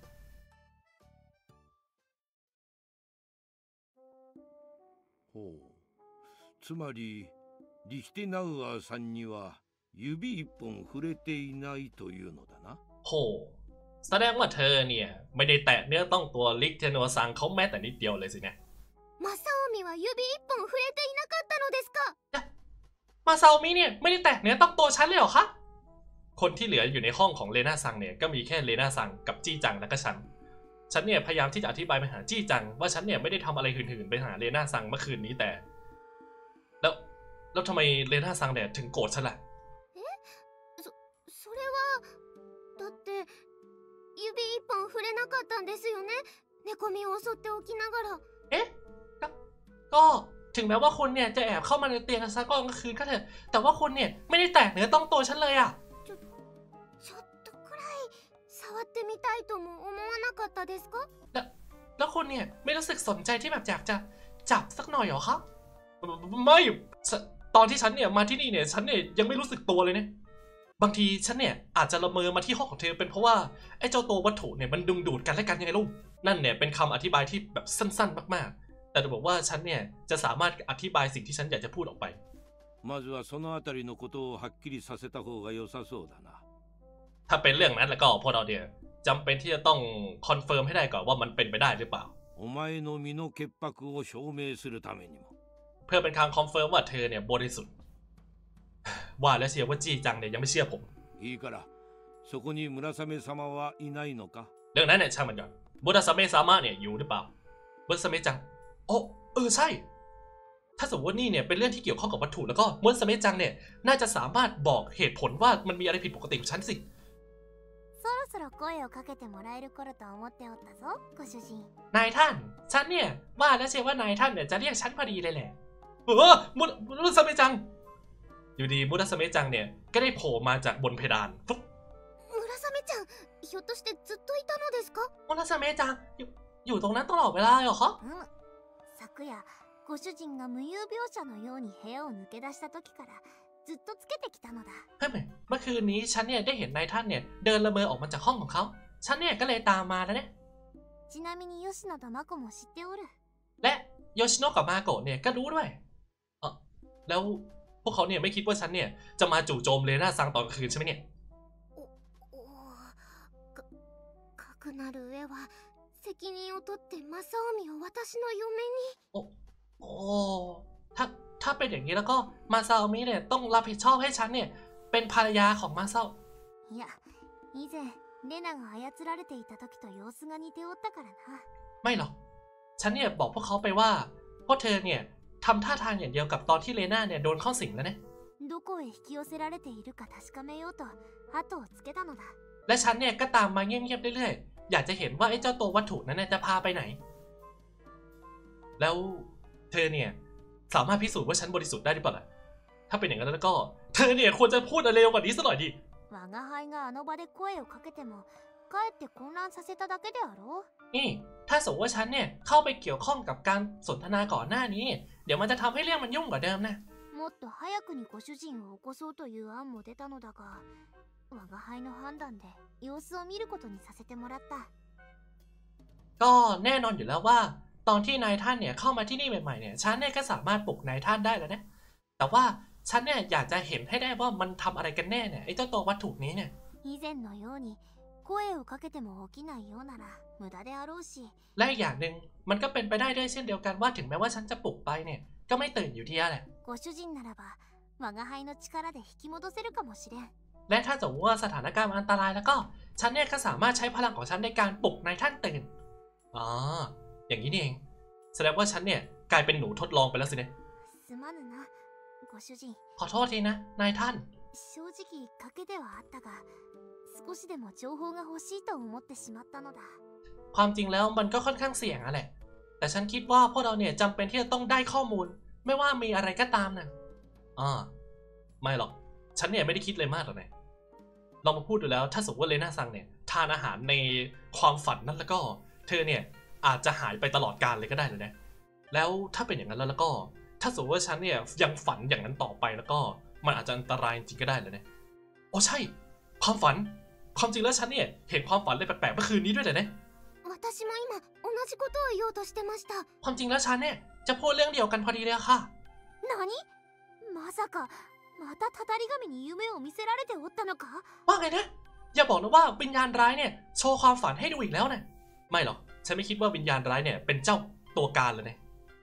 ほうつまりリヒテナウアーさんには指一本触れていないというのだなโหแสดงว่าเธอเนี่ยไม่ได้แตะเนื้อต้องตัวลิกเทโนซังเขาแม้แต่นิดเดียวเลยสินะマサオミは指一本触れていなかったのですかมาซาโอมิเนี่ยไม่ได้แตะเนื้อต้องตัวฉันเลยเหรอคะคนที่เหลืออยู่ในห้องของเลน่าซังเนี่ยก็มีแค่เลน่าซังกับจี้จังและก็ฉันฉันเนี่ยพยายามที่จะอธิบายไปหาจี้จังว่าฉันเนี่ยไม่ได้ทำอะไรหื่นๆไปหาเลน่าซังเมื่อคืนนี้แต่แล้วแล้วทำไมเลน่าซังเนี่ยถึงโกรธฉันล่ะえそそれはだって指一本触れなかったんですよね猫みを襲っておきながらเอ๊ะก็ถึงแม้ว่าคุณเนี่ยจะแอบเข้ามาในเตียงซักกลางคืนก็เถอะแต่ว่าคุณเนี่ยไม่ได้แตะเนื้อต้องตัวฉันเลยอะちょちょっとくらい触ってみたいとも思わなかったですかแล้วแล้วคุณเนี่ยไม่รู้สึกสนใจที่แบบอยากจะจับสักหน่อยเหรอครับไม่ตอนที่ฉันเนี่ยมาที่นี่เนี่ยฉันเนี่ยยังไม่รู้สึกตัวเลยเนี่ยบางทีฉันเนี่ยอาจจะละเมอมาที่ห้องของเธอเป็นเพราะว่าไอ้เจ้าตัววัตถุเนี่ยมันดึงดูดกันและกันยังไงลูกนั่นเนี่ยเป็นคำอธิบายที่แบบสั้นๆมากๆแต่จะบอกว่าฉันเนี่ยจะสามารถอธิบายสิ่งที่ฉันอยากจะพูดออกไปまずはそのあたりのことをはっきりさせた方が良さそうだなถ้าเป็นเรื่องนั้นแล้วก็พวกเราเนี่ยจำเป็นที่จะต้องคอนเฟิร์มให้ได้ก่อนว่ามันเป็นไปได้หรือเปล่าお前の身の潔白を証明するためにもเพื่อเป็นการคอนเฟิร์มว่าเธอเนี่ยบริสุทธิ์ว่าแล้วเชียวว่าจี้จังเนี่ยยังไม่เชื่อผมいいからそこに村雨様はいないのかเรื่องนั้นเนี่ยช่างมันก่อนมุราซาเมะซามะเนี่ยอยู่หรือเปล่ามุราซาเมะจังโอ้เออใช่ถ้าสมมติว่านี่เนี่ยเป็นเรื่องที่เกี่ยวข้องกับวัตถุแล้วก็มุราซาเมะจังเนี่ยน่าจะสามารถบอกเหตุผลว่ามันมีอะไรผิดปกติกับฉันสิそろそろ声をかけてもらえる頃と思っておったぞご主人นายท่านฉันเนี่ยว่าแล้วเชียวว่านายท่านเนี่ยจะเรียกฉันพอดีเลยแหละเออมุราซาเมะจังอยู่ดีมุราซาเมะจังเนี่ยก็ได้โผล่มาจากบนเพดานฟุ๊บ村雨ちゃんひょっとしてずっといたのですかมุราซาเมะจังอยู่อยู่ตรงนั้นตลอดเวลาเหรอคะうん昨夜ご主人が無遊病者のように部屋を抜け出した時からずっとつけてきたのだเฮ้ยเมื่อคืนนี้ฉันเนี่ยได้เห็นนายท่านเนี่ยเดินละเมอออกมาจากห้องของเขาฉันเนี่ยก็เลยตามมาแล้วเนี่ยちなみに吉野とマコも知っておるและโยชิโนะกับมาโกะเนี่ยก็รู้ด้วยเออแล้วพวกเขาเนี่ยไม่คิดว่าฉันเนี่ยจะมาจู่โจมเลน่าซังตอนกลางคืนใช่ไหมเนี่ยおおかかくなる上は責任を取ってマサオミを私の嫁にโอ้โอ้ถ้าถ้าเป็นอย่างนี้แล้วก็มาซาโอมิเนี่ยต้องรับผิดชอบให้ฉันเนี่ยเป็นภรรยาของมาซาいや以前レナが操られていた時と様子が似ておったからなไม่หรอกฉันเนี่ยบอกพวกเขาไปว่าพวกเธอเนี่ยทำท่าทางอย่างเดียวกับตอนที่เลน่าเนี่ยโดนเข้าสิงแล้วเนี่ยどこへ引き寄せられているか確かめようと後をつけたのだและฉันเนี่ยก็ตามมาเงียบๆเรื่อยๆอยากจะเห็นว่าไอ้เจ้าตัววัตถุนั้นจะพาไปไหนแล้วเธอเนี่ยสามารถพิสูจน์ว่าฉันบริสุทธิ์ได้หรือเปล่าล่ะถ้าเป็นอย่างนั้นแล้วก็เธอเนี่ยควรจะพูดอะไรเร็วกว่านี้สักหน่อยดิ我が輩があの場で声をかけてもかえって混乱させただけであろうนี่ถ้าสมมติว่าฉันเนี่ยเข้าไปเกี่ยวข้องกับการสนทนาก่อนหน้านี้เดี๋ยวมันจะทำให้เรื่องมันยุ่งกว่าเดิมนะももっと早くにご主人を起こそうという案も出たのだが、我が輩の判断で様子を見ることにさせてもらった。 ก็แน่นอนอยู่แล้วว่าตอนที่นายท่านเนี่ยเข้ามาที่นี่ใหม่ๆเนี่ยฉันเนี่ยก็สามารถปลุกนายท่านได้แล้วนะแต่ว่าฉันเนี่ยอยากจะเห็นให้ได้ว่ามันทำอะไรกันแน่เนี่ยไอ้เจ้าตัววัตถุนี้เนี่ย以前のように声をかけても起きないようなら無駄であろうし。 และอีกอย่างหนึ่งมันก็เป็นไปได้ด้วยเช่นเดียวกันว่าถึงแม้ว่าฉันจะปลุกไปเนี่ยก็ไม่ตื่นอยู่ที่นั่นแหละご主人ならば我が輩の力で引き戻せるかもしれん。 และถ้าสมมติว่าสถานการณ์อันตรายแล้วก็ฉันเนี่ยก็สามารถใช้พลังของฉันในการปลุกนายท่านตื่นอ๋ออย่างนี้นี่เองแสดงว่าฉันเนี่ยกลายเป็นหนูทดลองไปแล้วสิเนี่ยすまぬなご主人。 ขอโทษทีนะนายท่าน正直賭けではあったが少しでも情報が欲しいと思ってしまったのだ。 ความจริงแล้วมันก็ค่อนข้างเสี่ยงอะแหละแต่ฉันคิดว่าพวกเราเนี่ยจำเป็นที่จะต้องได้ข้อมูลไม่ว่ามีอะไรก็ตามนะอ่าไม่หรอกฉันเนี่ยไม่ได้คิดเลยมากหรอกนะลองมาพูดดูแล้วถ้าสมมติว่าเลน่าซังเนี่ยทานอาหารในความฝันนั้นแล้วก็เธอเนี่ยอาจจะหายไปตลอดกาลเลยก็ได้เลยนะแล้วถ้าเป็นอย่างนั้นแล้วแล้วก็ถ้าสมมติว่าฉันเนี่ยยังฝันอย่างนั้นต่อไปแล้วก็มันอาจจะอันตรายจริงก็ได้เลยนะโอ้ใช่ความฝันความจริงแล้วฉันเนี่ยเห็นความฝันเลยแปลกๆเมื่อคืนนี้ด้วยเลยนะ私も今同じことを言おうとしてました。 ความจริงแล้วฉันเนี่ยจะพูดเรื่องเดียวกันพอดีเลยค่ะ何まさかまたたたり神に夢を見せられておったのか。 ว่าไงนะอย่าบอกนะว่าวิญญาณร้ายเนี่ยโชว์ความฝันให้ดูอีกแล้วนะไม่หรอกฉันไม่คิดว่าวิญญาณร้ายเนี่ยเป็นเจ้าตัวการเลยนะ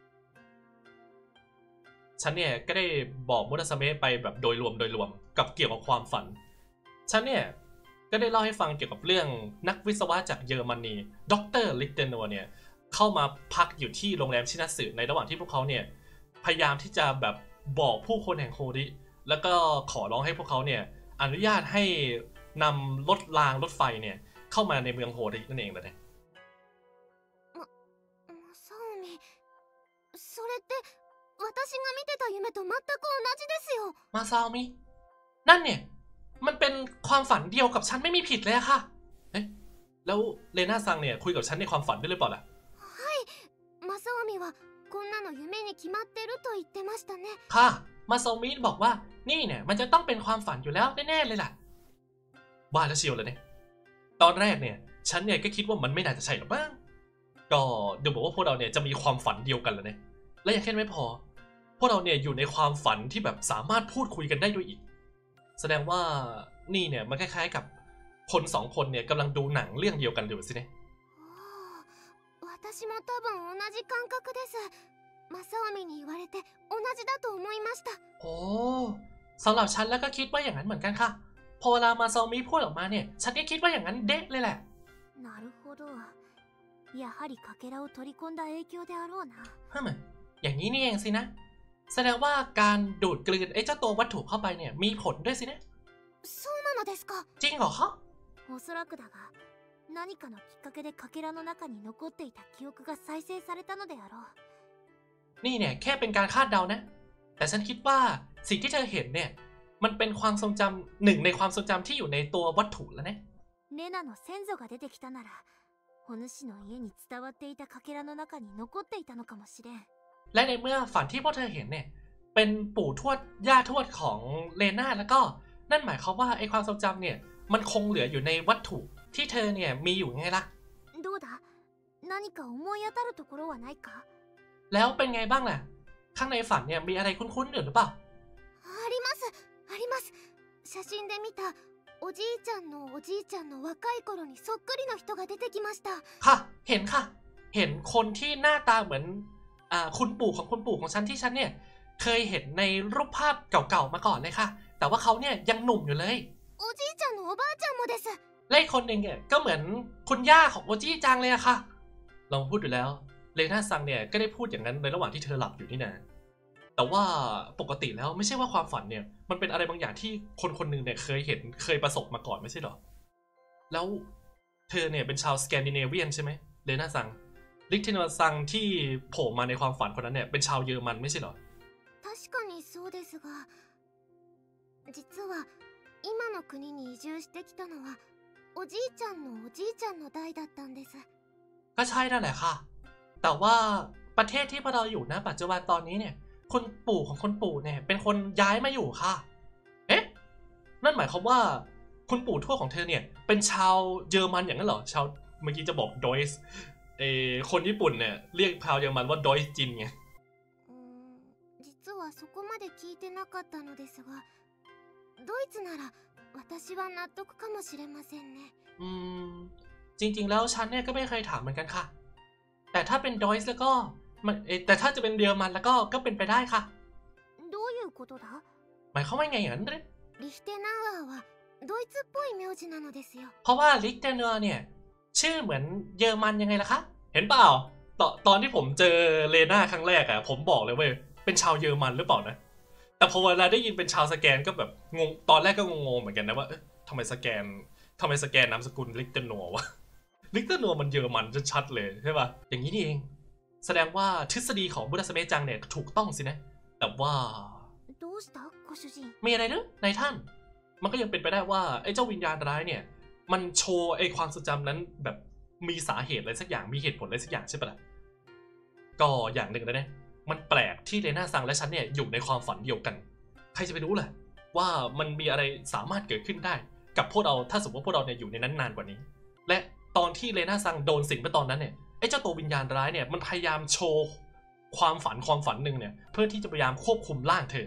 ฉันเนี่ยก็ได้บอกมุตสเมะไปแบบโดยรวมโดยรวมกับเกี่ยวกับความฝันฉันเนี่ยก็ได้เล่าให้ฟังเกี่ยวกับเรื่องนักวิศวะจากเยอรมนีดรลิตเตนัวเนี่ยเข้ามาพักอยู่ที่โรงแรมชินัตสึในระหว่างที่พวกเขาเนี่ยพยายามที่จะแบบบอกผู้คนแห่งโฮริแล้วก็ขอร้องให้พวกเขาเนี่ยอนุญาตให้นำรถรางรถไฟเนี่ยเข้ามาในเมืองโฮรินั่นเองเลยนะまマサオミそれって私が見てた夢と全く同じですよ。 มาซามินั่นเนี่ยมันเป็นความฝันเดียวกับฉันไม่มีผิดเลยอะค่ะเอ๊ะแล้วเลน่าซังเนี่ยคุยกับฉันในความฝันด้วยหรือเปล่าล่ะはいマサオミはこんなの夢に決まってると言ってましたね。 ค่ะมาซามิบอกว่านี่เนี่ยมันจะต้องเป็นความฝันอยู่แล้วแน่ๆเลยล่ะบ้าแล้วเชียวเลยเนี่ยตอนแรกเนี่ยฉันเนี่ยก็คิดว่ามันไม่น่าจะใช่หรอกมั้งก็ดูบอกว่าพวกเราเนี่ยจะมีความฝันเดียวกันแล้วเนี่ยและยังแค่ไม่พอพวกเราเนี่ยอยู่ในความฝันที่แบบสามารถพูดคุยกันได้ด้วยอีกแสดงว่านี่เนี่ยมันคล้ายๆกับคนสองคนเนี่ยกำลังดูหนังเรื่องเดียวกันอยู่สิเนี่ย私も多分同じ感覚です。マサオミに言われて同じだと思いました。 โอ้สำหรับฉันแล้วก็คิดว่าอย่างนั้นเหมือนกันค่ะพอเวลามาซามิพูดออกมาเนี่ยฉันก็คิดว่าอย่างนั้นเด๊ะเลยแหละなるほどやはりかけらを取り込んだ影響であろうな。 ฮึมอย่างนี้นี่เองสินะแสดงว่าการดูดกลืนไอ้เจ้าตัววัตถุเข้าไปเนี่ยมีผลด้วยสินะそうなのですか。 จริงเหรอคะおそらくだが何かのきっかけでかけらの中に残っていた記憶が再生されたのであろう。 นี่เนี่ยแค่เป็นการคาดเดานะแต่ฉันคิดว่าสิ่งที่เธอเห็นเนี่ยมันเป็นความทรงจำหนึ่งในความทรงจำที่อยู่ในตัววัตถุแล้วนะレナの先祖が出てきたならお主の家に伝わっていたかけらの中に残っていたのかもしれん。 และในเมื่อฝันที่พวกเธอเห็นเนี่ยเป็นปู่ทวดย่าทวดของเลน่าแล้วก็นั่นหมายความว่าไอ้ความทรงจำเนี่ยมันคงเหลืออยู่ในวัตถุที่เธอเนี่ยมีอยู่ไงล่ะどうだ何か思い当たるところはないか。 แล้วเป็นไงบ้างล่ะข้างในฝันเนี่ยมีอะไรคุ้นๆอยู่หรือเปล่าありますあります。写真で見たおじいちゃんのおじいちゃんの若い頃にそっくりの人が出てきました。 ค่ะเห็นค่ะเห็นคนที่หน้าตาเหมือนอ่าคุณปู่ของคุณปู่ของฉันที่ฉันเนี่ยเคยเห็นในรูปภาพเก่าๆมาก่อนเลยค่ะแต่ว่าเขาเนี่ยยังหนุ่มอยู่เลยおじいちゃんのおばあちゃんもです。 และอีกคนหนึ่งเนี่ยก็เหมือนคุณย่าของโอจิจังเลยอะค่ะลองพูดดูแล้วเลน่าซังเนี่ยก็ได้พูดอย่างนั้นในระหว่างที่เธอหลับอยู่นี่นะแต่ว่าปกติแล้วไม่ใช่ว่าความฝันเนี่ยมันเป็นอะไรบางอย่างที่คนคนหนึ่งเนี่ยเคยเห็นเคยประสบมาก่อนไม่ใช่หรอแล้วเธอเนี่ยเป็นชาวสแกนดิเนเวียนใช่ไหมเลน่าซังลิกเทนวซังที่โผล่มาในความฝันคนนั้นเนี่ยเป็นชาวเยอรมันไม่ใช่หรอ確かにそうですが実は今の国に移住してきたのはおじいちゃんのおじいちゃんの代だったんです。 ก็ใช่นั่นแหละค่ะแต่ว่าประเทศที่พวกเราอยู่นะปัจจุบันตอนนี้เนี่ยคุณปู่ของคุณปู่เนี่ยเป็นคนย้ายมาอยู่ค่ะเอ๊ะนั่นหมายความว่าคุณปู่ทวดของเธอเนี่ยเป็นชาวเยอรมันอย่างนั้นเหรอชาวเมื่อกี้จะบอกดอยส์เออคนญี่ปุ่นเนี่ยเรียกชาวเยอรมันว่าดอยส์จินไงうーん実はそこまで聞いてなかったのですがドイツなら私は納得かもしれませんねอืมจริงๆแล้วฉันเนี่ยก็ไม่เคยถามเหมือนกันค่ะแต่ถ้าเป็นดอยส์แล้วก็มันเออแต่ถ้าจะเป็นเยอรมันแล้วก็ก็เป็นไปได้ค่ะどういうことだหมายความว่าไงอย่างนั้นเนี่ยリヒテナウアーはドイツっぽい名字なのですよเพราะว่าลิกเทเนอร์เนี่ยชื่อเหมือนเยอรมันยังไงล่ะคะเห็นเปล่าตอนตอนที่ผมเจอเลน่าครั้งแรกอะผมบอกเลยเว้ยเป็นชาวเยอรมันหรือเปล่านะแต่พอเวลาได้ยินเป็นชาวสแกนก็แบบงงตอนแรกก็งงๆเหมือนกันนะว่าเอ๊ะทำไมสแกนทำไมสแกนนามสกุลลิกเทเนอร์วะลิกเทเนอร์มันเยอรมันชัดๆเลยใช่ป่ะอย่างนี้นี่เองแสดงว่าทฤษฎีของบุตสเมจังเนี่ยถูกต้องสินะแต่ว่าどうしたご主人มีอะไรหรือนายท่านมันก็ยังเป็นไปได้ว่าไอ้เจ้าวิญญาณร้ายเนี่ยมันโชว์ไอ้ความทรงจำนั้นแบบมีสาเหตุอะไรสักอย่างมีเหตุผลอะไรสักอย่างใช่ปะล่ะก็อย่างหนึ่งแล้วเนี่ยมันแปลกที่เลน่าซังและฉันเนี่ยอยู่ในความฝันเดียวกันใครจะไปรู้ล่ะว่ามันมีอะไรสามารถเกิดขึ้นได้กับพวกเราถ้าสมมติว่าพวกเราเนี่ยอยู่ในนั้นนานกว่านี้และตอนที่เลน่าซังโดนสิงไปตอนนั้นเนี่ยไอ้เจ้าตัววิญญาณร้ายเนี่ยมันพยายามโชว์ความฝันความฝันหนึ่งเนี่ยเพื่อที่จะพยายามควบคุมร่างเธอ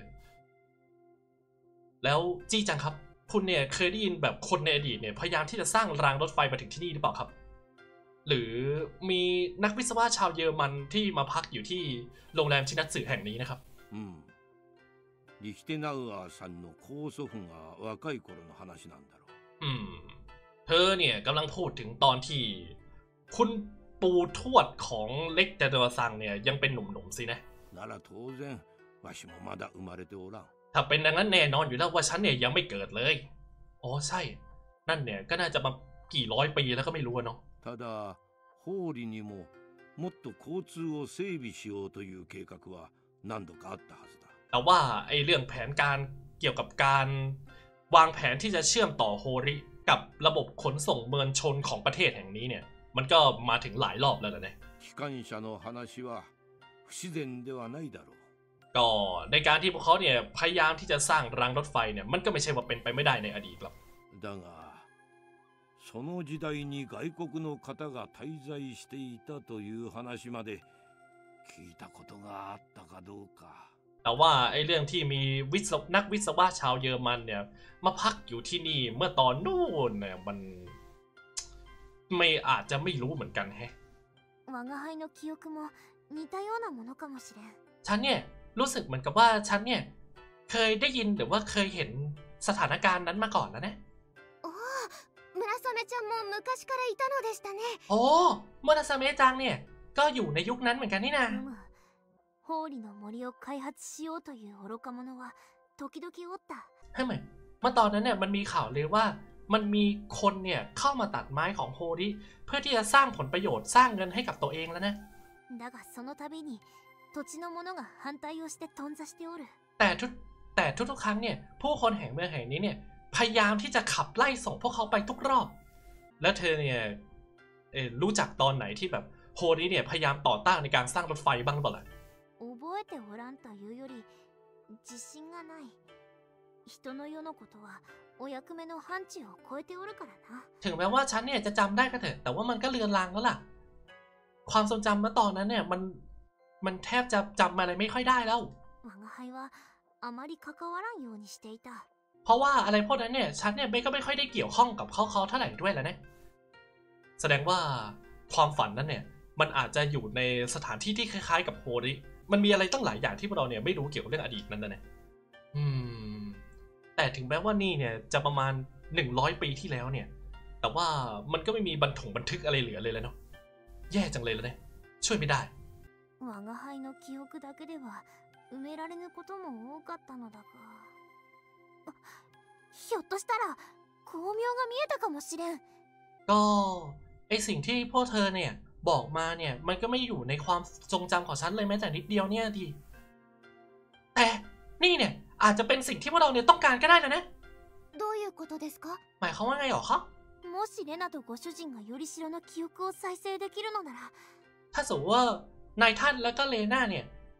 แล้วจี้จังครับคุณเนี่ยเคยได้ยินแบบคนในอดีตเนี่ยพยายามที่จะสร้างรางรถไฟมาถึงที่นี่หรือเปล่าครับหรือมีนักวิศวะชาวเยอรมันที่มาพักอยู่ที่โรงแรมชินัตสึแห่งนี้นะครับうんリヒテナウアーさんの高祖父が若い頃の話なんだろうอืมเธอเนี่ยกำลังพูดถึงตอนที่คุณปู่ทวดของเล็กแต่เดอซังเนี่ยยังเป็นหนุ่มๆสินะなら当然わしもまだ生まれておらんถ้าเป็นดังนั้นแน่นอนอยู่แล้วว่าฉันเนี่ยยังไม่เกิดเลยอ๋อใช่นั่นเนี่ยก็น่าจะมากี่ร้อยปีแล้วก็ไม่รู้เนาะただホーリにももっと交通を整備しようという計画は何度かあったはずだแต่ว่าไอ้เรื่องแผนการเกี่ยวกับการวางแผนที่จะเชื่อมต่อโฮริกับระบบขนส่งมวลชนของประเทศแห่งนี้เนี่ยมันก็มาถึงหลายรอบแล้วนะ機関車の話は不自然ではないだろうก็ในการที่พวกเขาเนี่ยพยายามที่จะสร้างรางรถไฟเนี่ยมันก็ไม่ใช่ว่าเป็นไปไม่ได้ในอดีตหรอกだがその時代に外国の方が滞在していたという話まで聞いたことがあったかどうかแต่ว่าไอ้เรื่องที่มีวิศวนักวิศวะชาวเยอรมันเนี่ยมาพักอยู่ที่นี่เมื่อตอนนู้นเนี่ยมันไม่อาจจะไม่รู้เหมือนกันแฮะ我が輩の記憶も似たようなものかもしれんฉันเนี่ยรู้สึกเหมือนกับว่าฉันเนี่ยเคยได้ยินหรือว่าเคยเห็นสถานการณ์นั้นมาก่อนแล้วนะおお村雨ちゃんも昔からいたのでしたねโอ้มุราซาเมะจังเนี่ยก็อยู่ในยุคนั้นเหมือนกันนี่นะホーリの森を開発しようという愚か者は時々おったใช่ไหมเมื่อตอนนั้นเนี่ยมันมีข่าวเลยว่ามันมีคนเนี่ยเข้ามาตัดไม้ของโฮริเพื่อที่จะสร้างผลประโยชน์สร้างเงินให้กับตัวเองแล้วนะだがその度に土地の者が反対をして頓挫しておるแต่ทุกแต่ทุกๆครั้งเนี่ยผู้คนแห่งเมืองแห่งนี้เนี่ยพยายามที่จะขับไล่ส่งพวกเขาไปทุกรอบแล้วเธอเนี่ยเออรู้จักตอนไหนที่แบบโฮริเนี่ยพยายามต่อต้านในการสร้างรถไฟบ้างหรือเปล่าล่ะ覚えておらんというより自信がない人の世のことはお役目の範疇を超えておるからなถึงแม้ว่าฉันเนี่ยจะจำได้ก็เถอะแต่ว่ามันก็เลือนลางแล้วล่ะความทรงจำเมื่อตอนนั้นเนี่ยมันมันแทบจะจำอะไรไม่ค่อยได้แล้ว我が輩はあまり関わらんようにしていたเพราะว่าอะไรพวกนั้นเนี่ยฉันเนี่ยไม่ก็ไม่ค่อยได้เกี่ยวข้องกับเขาเขาเท่าไหร่ด้วยแหละนะแสดงว่าความฝันนั้นเนี่ยมันอาจจะอยู่ในสถานที่ที่คล้ายๆกับโฮริมันมีอะไรตั้งหลายอย่างที่พวกเราเนี่ยไม่รู้เกี่ยวกับเรื่องอดีตนั้นนะเนี่ยอืมแต่ถึงแม้ว่านี่เนี่ยจะประมาณหนึ่งร้อยปีที่แล้วเนี่ยแต่ว่ามันก็ไม่มีบันทึกบันทึกอะไรเหลือเลยแล้วเนาะแย่จังเลยแล้วเนี่ยช่วยไม่ได้我が輩の記憶だけでは埋められぬことも多かったのだがひょっとしたら光明が見えたかもしれんก็ไอสิ่งที่พวกเธอเนี่ยบอกมาเนี่ยมันก็ไม่อยู่ในความทรงจำของฉันเลยแม้แต่นิดเดียวเนี่ยดิแต่นี่เนี่ยอาจจะเป็นสิ่งที่พวกเราเนี่ยต้องการก็ได้นะนะどういうことですかหมายความว่าไงหรอคะもしレナとご主人がよりしろの記憶を再生できるのならถ้าสมมติว่านายท่านและก็เลน่าเนี่ย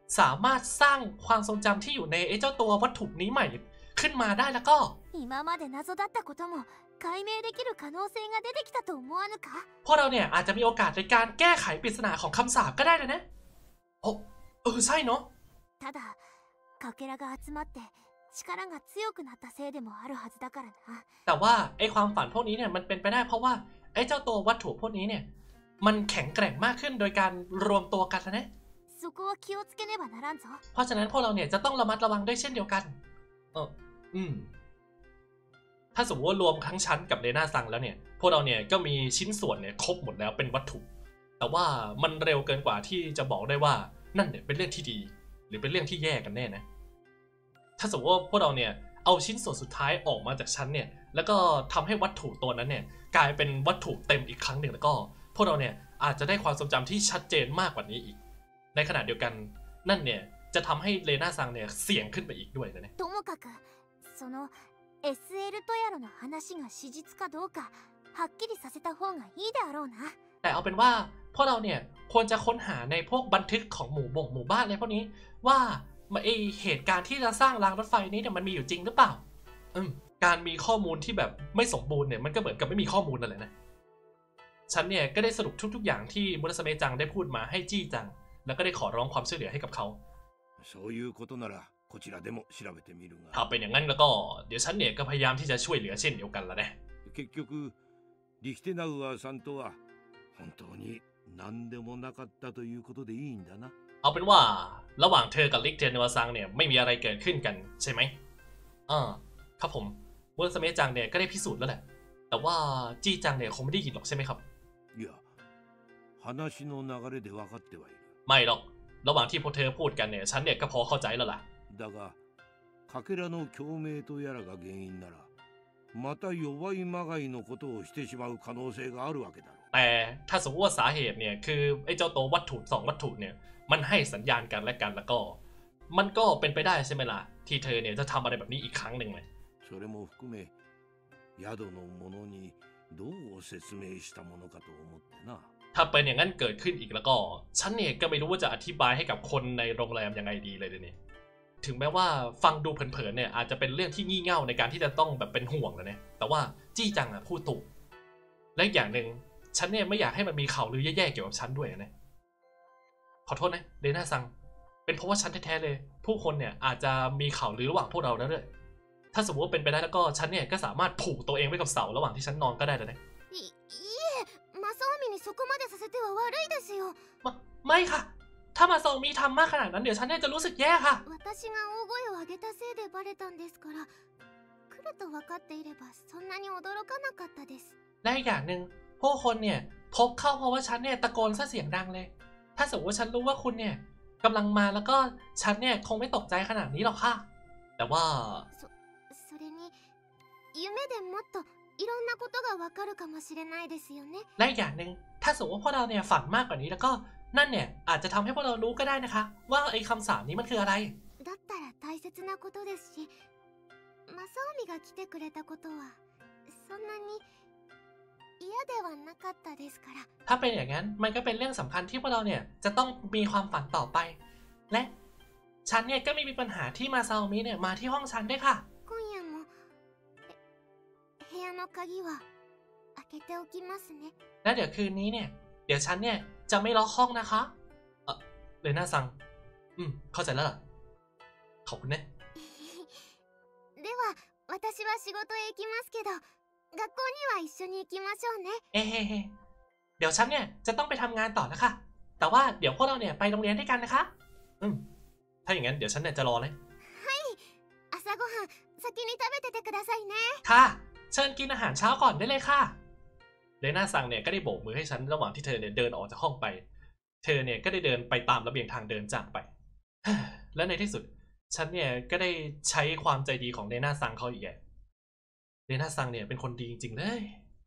สามารถสร้างความทรงจำที่อยู่ในไอ้เจ้าตัววัตถุนี้ใหม่ขึ้นมาได้แล้วก็今まで謎だったことも解明できる可能性が出てきたと思わぬか。 พวกเราเนี่ยอาจจะมีโอกาสในการแก้ไขปริศนาของคำสาปก็ได้เลยนะโอ้เออใช่เนาะただかけらが集まって力が強くなったせいでもあるはずだからな。 แต่ว่าไอ้ความฝันพวกนี้เนี่ยมันเป็นไปได้เพราะว่าไอ้เจ้าตัววัตถุพวกนี้เนี่ยมันแข็งแกร่งมากขึ้นโดยการรวมตัวกันนะそこは気をつけねばならんぞ。 เพราะฉะนั้นพวกเราเนี่ยจะต้องระมัดระวังด้วยเช่นเดียวกันเอออืมถ้าสมมติว่ารวมทั้งชั้นกับเลน่าซังแล้วเนี่ยพวกเราเนี่ยก็มีชิ้นส่วนเนี่ยครบหมดแล้วเป็นวัตถุแต่ว่ามันเร็วเกินกว่าที่จะบอกได้ว่านั่นเนี่ยเป็นเรื่องที่ดีหรือเป็นเรื่องที่แย่กันแน่นะถ้าสมมติว่าพวกเราเนี่ยเอาชิ้นส่วนสุดท้ายออกมาจากชั้นเนี่ยแล้วก็ทำให้วัตถุตัวนั้นเนี่ยกลายเป็นวัตถุเต็มอีกครั้งหนึ่งแล้วก็พวกเราเนี่ยอาจจะได้ความทรงจำที่ชัดเจนมากกว่านี้อีกในขณะเดียวกันนั่นเนี่ยจะทำให้เลน่าซังเนี่ยเสี่ยงขึ้นไปอีกด้วยนะเนี่ยともかくその エスエル とやらの話が史実かどうかはっきりさせた方がいいであろうな。 แต่เอาเป็นว่าพวกเราเนี่ยควรจะค้นหาในพวกบันทึกของหมู่บ่งหมู่บ้านอะไรพวกนี้ว่าไอเหตุการณ์ที่จะสร้างรางรถไฟนี้เนี่ยมันมีอยู่จริงหรือเปล่าอืมการมีข้อมูลที่แบบไม่สมบูรณ์เนี่ยมันก็เหมือนกับไม่มีข้อมูลนั่นแหละนะฉันเนี่ยก็ได้สรุปทุกๆอย่างที่มุราสเมะจังได้พูดมาให้จี้จังแล้วก็ได้ขอร้องความช่วยเหลือให้กับเขาそういうことならこちらでも調べてみるถ้าがเป็นอย่างนั้นแล้วก็เดี๋ยวฉันเนี่ยก็พยายามที่จะช่วยเหลือเช่นเดียวกันละนะ結局リヒテナウアーさんとは本当に何でもなかったということでいいんだな。 เอาเป็นว่าระหว่างเธอกับลิกเทนวาซังเนี่ยไม่มีอะไรเกิดขึ้นกันใช่ไหมอ่าครับผมมุราสเมะจังเนี่ยก็ได้พิสูจน์แล้วแหละแต่ว่าจี้จังเนี่ยคงไม่ได้ยินหรอกใช่ไหมครับいや話の流れで分かってはいる。 ไม่หรอกระหว่างที่พวกเธอพูดกันเนี่ยฉันเนี่ยก็พอเข้าใจแล้วล่ะだがかけらの共鳴とやらが原因ならまた弱いまがいのことをしてしまう可能性があるわけだろう。 แต่ถ้าสมมติว่าสาเหตุเนี่ยคือไอ้เจ้าตัววัตถุสองวัตถุเนี่ยมันให้สัญญาณกันและกันแล้วก็มันก็เป็นไปได้ใช่ไหมล่ะที่เธอเนี่ยจะทำอะไรแบบนี้อีกครั้งหนึ่งเลยそれも含め宿のものにどう説明したものかと思ってな。 ถ้าเป็นอย่างนั้นเกิดขึ้นอีกแล้วก็ฉันเนี่ยก็ไม่รู้ว่าจะอธิบายให้กับคนในโรงแรมยังไงดีเลยเนี่ยถึงแม้ว่าฟังดูเผินๆเนี่ยอาจจะเป็นเรื่องที่งี่เง่าในการที่จะต้องแบบเป็นห่วงเลยนะแต่ว่าจี้จังอ่ะพูดถูกและอีกอย่างหนึ่งฉันเนี่ยไม่อยากให้มันมีข่าวลือแย่ๆเกี่ยวกับฉันด้วยนะขอโทษนะเลน่าซังเป็นเพราะว่าฉันแท้ๆเลยผู้คนเนี่ยอาจจะมีข่าวลือระหว่างพวกเราแล้วด้วยถ้าสมมติว่าเป็นไปได้แล้วก็ฉันเนี่ยก็สามารถผูกตัวเองไว้กับเสาระหว่างที่ฉันนอนก็ได้เลยนะいいえマサオミにそこまでさせては悪いですよ。 ไม่ไม่ค่ะถ้ามาโซมีทำมากขนาดนั้นเดี๋ยวฉันเนี่ยจะรู้สึกแย่ค่ะ私が大声を上げたせいでバレたんですから来ると分かっていればそんなに驚かなかったです。 และอีกอย่างหนึ่งพวกคนเนี่ยพบเข้าเพราะว่าฉันเนี่ยตะโกนซะเสียงดังเลย ถ้าสมมติว่าฉันรู้ว่าคุณเนี่ยกำลังมาแล้วก็ฉันเนี่ยคงไม่ตกใจขนาดนี้หรอกค่ะ แต่ว่าそそれに夢でもっといろんなことが分かるかもしれないですよね。 และอีกอย่างหนึ่งถ้าสมมติว่าพวกเราเนี่ยฝันมากกว่านี้แล้วก็นั่นเนี่ยอาจจะทำให้พวกเรารู้ก็ได้นะคะ ว่าไอ้คำสาปนี้มันคืออะไรだったら大切なことですしマサオミが来てくれたことはそんなに嫌ではなかったですから。 ถ้าเป็นอย่างนั้นมันก็เป็นเรื่องสำคัญที่พวกเราเนี่ยจะต้องมีความฝันต่อไป และฉันเนี่ยก็ไม่มีปัญหาที่มาซาโอมิเนี่ยมาที่ห้องฉันด้วยค่ะ今夜もえ部屋の鍵は開けておきますね。 และเดี๋ยวคืนนี้เนี่ยเดี๋ยวฉันเนี่ยจะไม่ล็อกห้องนะคะเออเลน่าซังอืมเข้าใจแล้วล่ะขอบคุณนะでは私は仕事へ行きますけど学校には一緒に行きましょうね。 เอ้เฮ้เฮ้เดี๋ยวฉันเนี่ยจะต้องไปทำงานต่อแล้วค่ะแต่ว่าเดี๋ยวพวกเราเนี่ยไปโรงเรียนด้วยกันนะคะอืมถ้าอย่างนั้นเดี๋ยวฉันเนี่ยจะรอเลย朝ごはん先に食べててくださいね。 ค่ะเชิญกินอาหารเช้าก่อนได้เลยค่ะเลน่าซังเนี่ยก็ได้โบกมือให้ฉันระหว่างที่เธอเนี่ยเดินออกจากห้องไปเธอเนี่ยก็ได้เดินไปตามระเบียงทางเดินจากไป และในที่สุดฉันเนี่ยก็ได้ใช้ความใจดีของเลน่าซังเขาอีกแกเลน่าซังเนี่ยเป็นคนดีจริงๆเลย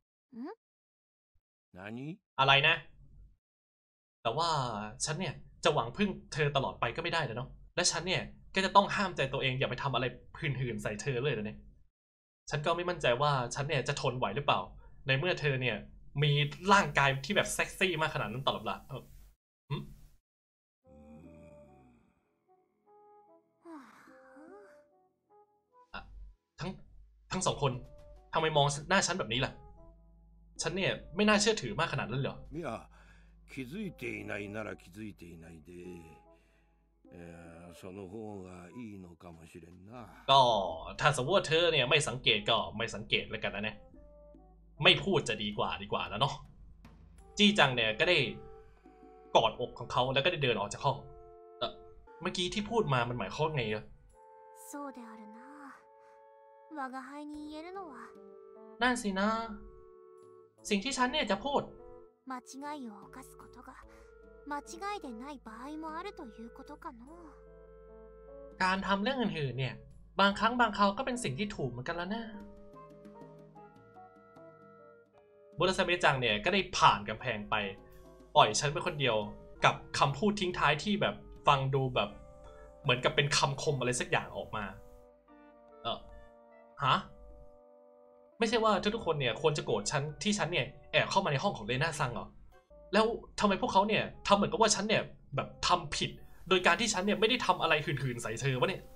何อะไรนะ แต่ว่าฉันเนี่ยจะหวังพึ่งเธอตลอดไปก็ไม่ได้แล้วเนาะและฉันเนี่ยก็จะต้องห้ามใจตัวเองอย่าไปทำอะไรหื่นๆใส่เธอเลยนะเนี่ยฉันก็ไม่มั่นใจว่าฉันเนี่ยจะทนไหวหรือเปล่าในเมื่อเธอเนี่ยมีร่างกายที่แบบเซ็กซี่มากขนาดนั้นตลอดเวลาเออหึทั้งสองคนทำไมมองหน้าฉันแบบนี้ล่ะฉันเนี่ยไม่น่าเชื่อถือมากขนาดนั้นเหรอいや気づいていないなら気づいていないで、えー、その方がいいのかもしれんなก็ถ้าสมมติว่าเธอเนี่ยไม่สังเกตก็ไม่สังเกตแล้วกันนะเนี่ยไม่พูดจะดีกว่าดีกว่าแล้วเนาะจี้จังเนี่ยก็ได้กอดอกของเขาแล้วก็ได้เดินออกจากห้องเอ่อเมื่อกี้ที่พูดมามันหมายความไงอะそうであるな我が輩に言えるのはนั่นสินะสิ่งที่ฉันเนี่ยจะพูด間違いを犯すことが間違いでない場合もあるということかのการทำเรื่องอื่นๆเนี่ยบางครั้งบางคราวก็เป็นสิ่งที่ถูกเหมือนกันแล้วนะบุรสเมจังเนี่ยก็ได้ผ่านกำแพงไปปล่อยฉันไปคนเดียวกับคำพูดทิ้งท้ายที่แบบฟังดูแบบเหมือนกับเป็นคำคมอะไรสักอย่างออกมาเออฮะไม่ใช่ว่าทุกๆคนเนี่ยควรจะโกรธฉันที่ฉันเนี่ยแอบเข้ามาในห้องของเลน่าซังเหรอแล้วทำไมพวกเขาเนี่ยทำเหมือนกับว่าฉันเนี่ยแบบทำผิดโดยการที่ฉันเนี่ยไม่ได้ทำอะไรหื่นๆใส่เธอวะเนี่ย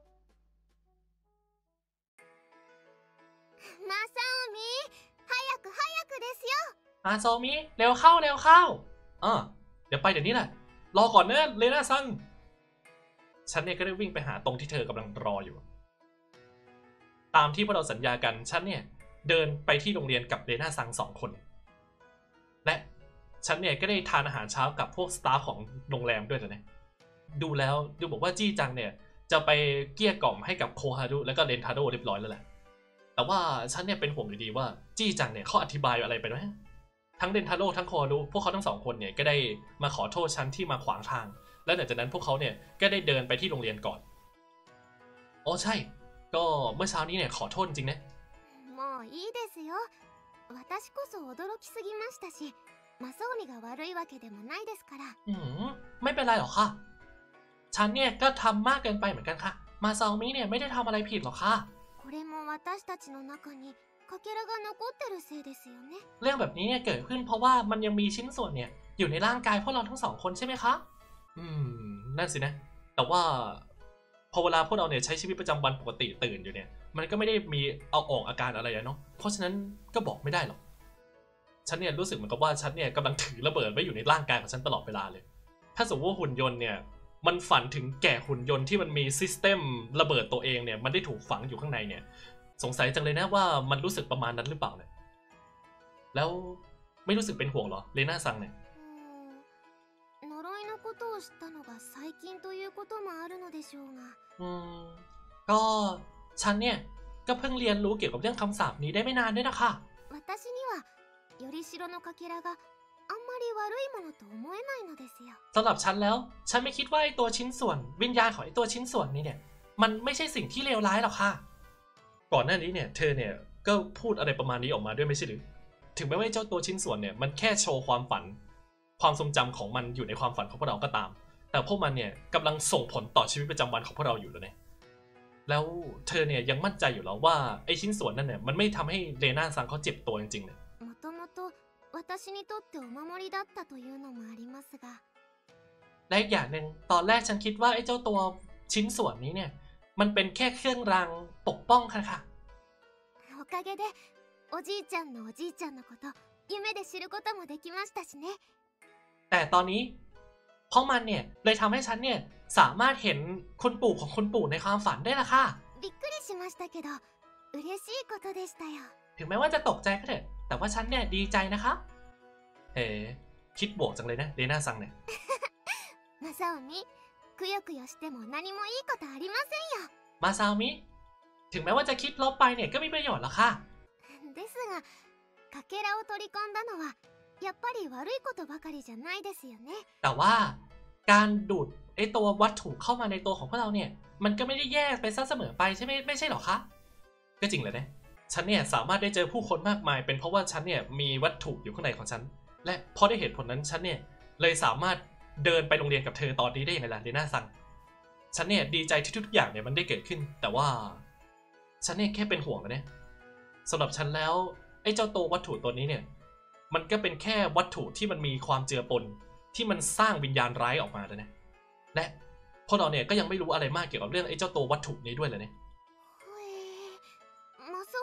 มาซาโอมิ早く早くですよอาโซมิเร็วเข้าเร็วเข้าอ่าเดี๋ยวไปเดี๋ยวนี้แหละรอก่อนนะเลน่าซังฉันเนี่ยก็ได้วิ่งไปหาตรงที่เธอกำลังรออยู่ตามที่พวกเราสัญญากันฉันเนี่ยเดินไปที่โรงเรียนกับเลน่าซังสองคนและฉันเนี่ยก็ได้ทานอาหารเช้ากับพวกสตาฟของโรงแรมด้วยนะดูแล้วดูบอกว่าจี้จังเนี่ยจะไปเกลี้ยกล่อมให้กับโคฮารุและก็เรนทาโดเรียบร้อยแล้วแหละแต่ว่าฉันเนี่ยเป็นห่วงอยู่ดีว่าจี้จังเนี่ยเขาอธิบายอะไรไปไหมทั้งเรนทาโดทั้งโคฮารุพวกเขาทั้งสองคนเนี่ยก็ได้มาขอโทษฉันที่มาขวางทางและหลังจากนั้นพวกเขาเนี่ยก็ได้เดินไปที่โรงเรียนก่อนอ๋อใช่ก็เมื่อเช้านี้เนี่ยขอโทษจริงนะもういいですよ私こそ驚きすぎましたしマサオミが悪いわけでもないですからอืมไม่เป็นไรหรอกค่ะฉันเนี่ยก็ทำมากเกินไปเหมือนกันค่ะมาซาโอมิเนี่ยไม่ได้ทำอะไรผิดหรอกค่ะこれも私たちの中にかけらが残ってるせいですよねเรื่องแบบนี้เนี่ยเกิดขึ้นเพราะว่ามันยังมีชิ้นส่วนเนี่ยอยู่ในร่างกายพวกเราทั้งสองคนใช่ไหมคะอืมนั่นสินะแต่ว่าพอเวลาพวกเราเนี่ยใช้ชีวิตประจำวันปกติตื่นอยู่เนี่ยมันก็ไม่ได้มีเอาออกอาการอะไรเนาะเพราะฉะนั้นก็บอกไม่ได้หรอกฉันเนี่ยรู้สึกเหมือนกับว่าฉันเนี่ยกำลังถือระเบิดไว้อยู่ในร่างกายของฉันตลอดเวลาเลยถ้าสมมติว่าหุ่นยนต์เนี่ยมันฝันถึงแก่หุ่นยนต์ที่มันมีซิสเต็มระเบิดตัวเองเนี่ยมันได้ถูกฝังอยู่ข้างในเนี่ยสงสัยจังเลยนะว่ามันรู้สึกประมาณนั้นหรือเปล่าเนี่ยแล้วไม่รู้สึกเป็นห่วงเหรอเลน่าซังเนี่ย呪いのことを知ったのが最近ということもあるのでしょうがอืมก็ฉันเนี่ยก็เพิ่งเรียนรู้เกี่ยวกับเรื่องคำสาปนี้ได้ไม่นานด้วยนะคะ私にはよりしろのかけらがあんまり悪いものと思えないのですよสำหรับฉันแล้วฉันไม่คิดว่าไอ้ตัวชิ้นส่วนวิญญาณของไอ้ตัวชิ้นส่วนนี้เนี่ยมันไม่ใช่สิ่งที่เลวร้ายหรอกค่ะก่อนหน้านี้เนี่ยเธอเนี่ยก็พูดอะไรประมาณนี้ออกมาด้วยไม่ใช่หรือถึงแม้ว่าเจ้าตัวชิ้นส่วนเนี่ยมันแค่โชว์ความฝันความทรงจำของมันอยู่ในความฝันของพวกเราก็ตามแต่พวกมันเนี่ยกำลังส่งผลต่อชีวิตประจำวันของพวกเราอยู่แล้วเนี่ยแล้วเธอเนี่ยยังมั่นใจอยู่แล้วว่าไอ้ชิ้นส่วนนั้นเนี่ยมันไม่ทำให้เลน่าซังเขาเจ็บตัวจริงๆเนี่ยもともと私にとってお守りだったというのもありますがและอีกอย่างหนึ่งตอนแรกฉันคิดว่าไอ้เจ้าตัวชิ้นส่วนนี้เนี่ยมันเป็นแค่เครื่องรางปกป้องค่ะค่ะおかげでおじいちゃんのおじいちゃんのこと夢で知ることもできましたしねแต่ตอนนี้เพราะมันเนี่ยเลยทำให้ฉันเนี่ยสามารถเห็นคุณปู่ของคุณปู่ในความฝันได้ละค่ะびっくりしましたけど嬉しいことでしたよถึงแม้ว่าจะตกใจก็เถอะแต่ว่าฉันเนี่ยดีใจนะคะเฮ้คิดบวกจังเลยนะเลน่าซังเนี่ยマサオミくよくよしても何もいいことありませんよมาซามิถึงแม้ว่าจะคิดลบไปเนี่ยก็มีประโยชน์หรอกค่ะですがかけらを取り込んだのはやっぱり悪いことばかりじゃないですよねแต่ว่าการดูดไอตัววัตถุเข้ามาในตัวของพวกเราเนี่ยมันก็ไม่ได้แย่ไปซะเสมอไปใช่ไหมไม่ใช่หรอคะก็จริงเลยนะฉันเนี่ยสามารถได้เจอผู้คนมากมายเป็นเพราะว่าฉันเนี่ยมีวัตถุอยู่ข้างในของฉันและเพราะได้เหตุผลนั้นฉันเนี่ยเลยสามารถเดินไปโรงเรียนกับเธอตอนนี้ได้ยังไงล่ะเลน่าซังฉันเนี่ยดีใจที่ทุกอย่างเนี่ยมันได้เกิดขึ้นแต่ว่าฉันเนี่ยแค่เป็นห่วงนะเนี่ยสำหรับฉันแล้วไอ้เจ้าตัววัตถุตัวนี้เนี่ยมันก็เป็นแค่วัตถุที่มันมีความเจือปนที่มันสร้างวิญญาณร้ายออกมาแล้วนะและพวกเราเนี่ยก็ยังไม่รู้อะไรมากเกี่ยวกับเรื่องไอ้เจ้าตัววัตถุนี้ด้วยเลยเนี่ยマサ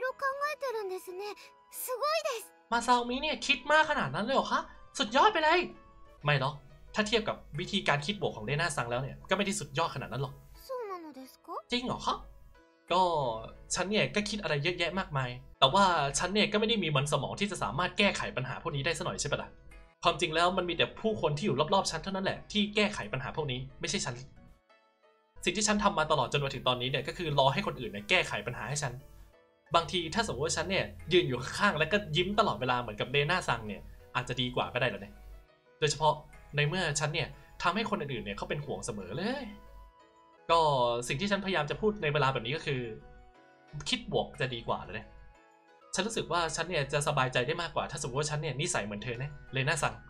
考えてるんですね。すごいです。 มาซามิเนี่ยคิดมากขนาดนั้นเลยเหรอคะสุดยอดไปเลยไม่หรอกถ้าเทียบกับวิธีการคิดบวกของเลน่าซังแล้วเนี่ยก็ไม่ได้สุดยอดขนาดนั้นหรอกそうなのですか？ จริงเหรอคะก็ฉันเนี่ยก็คิดอะไรเยอะแยะมากมายแต่ว่าฉันเนี่ยก็ไม่ได้มีมันสมองที่จะสามารถแก้ไขปัญหาพวกนี้ได้ซะหน่อยใช่ปะล่ะความจริงแล้วมันมีแต่ผู้คนที่อยู่รอบๆฉันเท่านั้นแหละที่แก้ไขปัญหาพวกนี้ไม่ใช่ฉันสิ่งที่ฉันทำมาตลอดจนมาถึงตอนนี้เนี่ยก็คือรอให้คนอื่นเนี่ยแก้ไขปัญหาให้ฉันบางทีถ้าสมมติว่าฉันเนี่ยยืนอยู่ข้างๆแล้วก็ยิ้มตลอดเวลาเหมือนกับเลน่าซังเนี่ยอาจจะดีกว่าก็ได้แล้วเนี่ยโดยเฉพาะในเมื่อฉันเนี่ยทำให้คนอื่นๆเนี่ยเขาเป็นห่วงเสมอเลยก็สิ่งที่ฉันพยายามจะพูดในเวลาแบบนี้ก็คือคิดบวกจะดีกว่าเลยเนี่ยฉันรู้สึกว่าฉันเนี่ยจะสบายใจได้มากกว่าถ้าสมมติว่าฉันเนี่ยนิสัยเหมือนเธอนะเลน่าซัง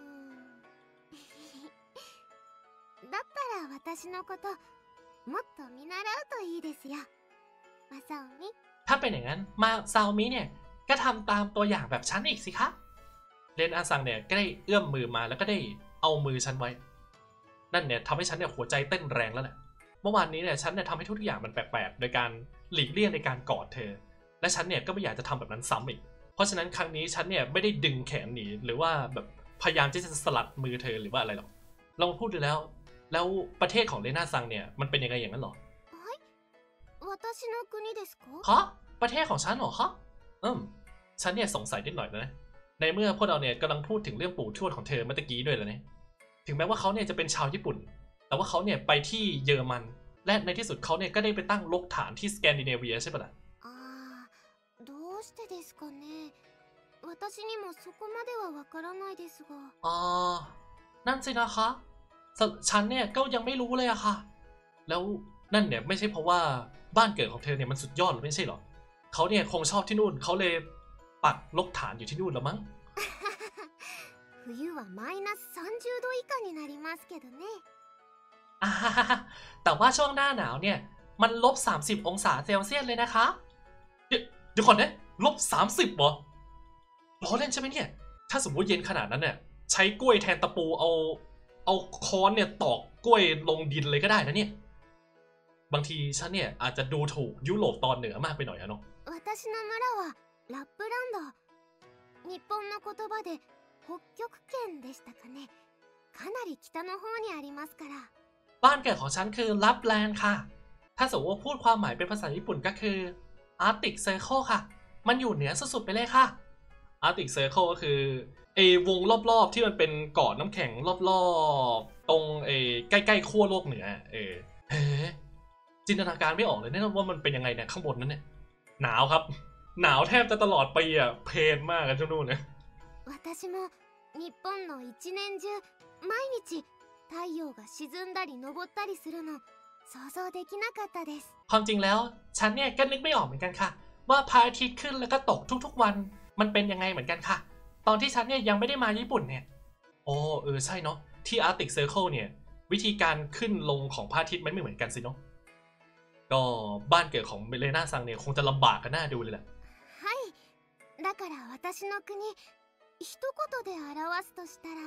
だったら私のこともっと見習うといいですよ。マサオミ。 ถ้าเป็นอย่างนั้นมาซาโอมิเนี่ยก็ทำตามตัวอย่างแบบฉันอีกสิคะเลนอาซังเนี่ยก็ได้เอื้อมมือมาแล้วก็ได้เอามือฉันไว้นั่นเนี่ยทำให้ฉันเนี่ยหัวใจเต้นแรงแล้วแหละเมื่อวานนี้เนี่ยฉันเนี่ยทำให้ทุกอย่างมันแปลกๆโดยการหลีกเลี่ยงในการกอดเธอและฉันเนี่ยก็ไม่อยากจะทำแบบนั้นซ้ำอีกเพราะฉะนั้นครั้งนี้ฉันเนี่ยไม่ได้ดึงแขนหนีหรือว่าแบบพยายามที่จะสลัดมือเธอหรือว่าอะไรหรอกเรามาพูดดูแล้วแล้วประเทศของเลน่าซังเนี่ยมันเป็นยังไงอย่างนั้นหรอ私の国ですか？ ฮะประเทศของฉันเหรอคะอืมฉันเนี่ยสงสัยนิดหน่อยนะในเมื่อพวกเราเนี่ยกำลังพูดถึงเรื่องปู่ทวดของเธอเมื่อกี้ด้วยแล้วเนี่ยถึงแม้ว่าเขาเนี่ยจะเป็นชาวญี่ปุ่นแต่ว่าเขาเนี่ยไปที่เยอรมันและในที่สุดเขาเนี่ยก็ได้ไปตั้งรกฐานที่สแกนดิเนเวียใช่ปะล่ะあー、どうしてですかね。私にもそこまではわからないですが。 อ๋อนั่นสินะคะฉฉันเนี่ยก็ยังไม่รู้เลยอะค่ะแล้วนั่นเนี่ยไม่ใช่เพราะว่าบ้านเกิดของเธอเนี่ยมันสุดยอดหรือไม่ใช่หรอเขาเนี่ยคงชอบที่นู่นเขาเลยปักรกฐานอยู่ที่นู่นแล้วมั้ง冬はマイナスさんじゅうど以下になりますけどね。 อ่าแต่ว่าช่วงหน้าหนาวเนี่ยมันลบสามสิบองศาเซลเซียสเลยนะคะเดี๋ยวเดี๋ยวก่อนนะลบสามสิบเหรอล้อเล่นใช่ไหมเนี่ยถ้าสมมติเย็นขนาดนั้นเนี่ยใช้กล้วยแทนตะปูเอาเอาค้อนเนี่ยตอกกล้วยลงดินเลยก็ได้นะเนี่ยบางทีฉันเนี่ยอาจจะดูถูกยุโรปตอนเหนือมากไปหน่อยอะเนาะ私の村はラップランド。日本の言葉で北極圏でしたかね。かなり北の方にありますから。 บ้านเกิดของฉันคือลับแลนด์ค่ะถ้าสมมติว่าพูดความหมายเป็นภาษาญี่ปุ่นก็คืออาร์ติกเซอร์เคิลค่ะมันอยู่เหนือสุดๆไปเลยค่ะอาร์ติกเซอร์เคิลก็คือเอวงรอบๆที่มันเป็นเกาะน้ำแข็งรอบๆตรงเอใกล้ๆขั้วโลกเหนือเออเฮ้จินตนาการไม่ออกเลยเนี่ยว่ามันเป็นยังไงเนี่ยข้างบนนั้นเนี่ยหนาวครับหนาวแทบจะตลอดปีอะเพลนมากกันช่วงนู้นเนี่ย私も日本の一年中毎日太陽が沈んだり昇ったりするの想像できなかったです。 ความจริงแล้วฉันเนี่ยก็นึกไม่ออกเหมือนกันค่ะว่าพระอาทิตย์ขึ้นแล้วก็ตกทุกๆวันมันเป็นยังไงเหมือนกันค่ะตอนที่ฉันเนี่ยยังไม่ได้มาญี่ปุ่นเนี่ยโอ้เออใช่เนาะที่อาร์ติกเซอร์เคิลเนี่ยวิธีการขึ้นลงของพระอาทิตย์มันไม่เหมือนกันสิเนาะก็บ้านเกิดของเลน่าซังเนี่ยคงจะลำบากกันน่าดูเลยแหละはいだから私の国一言で表すとしたら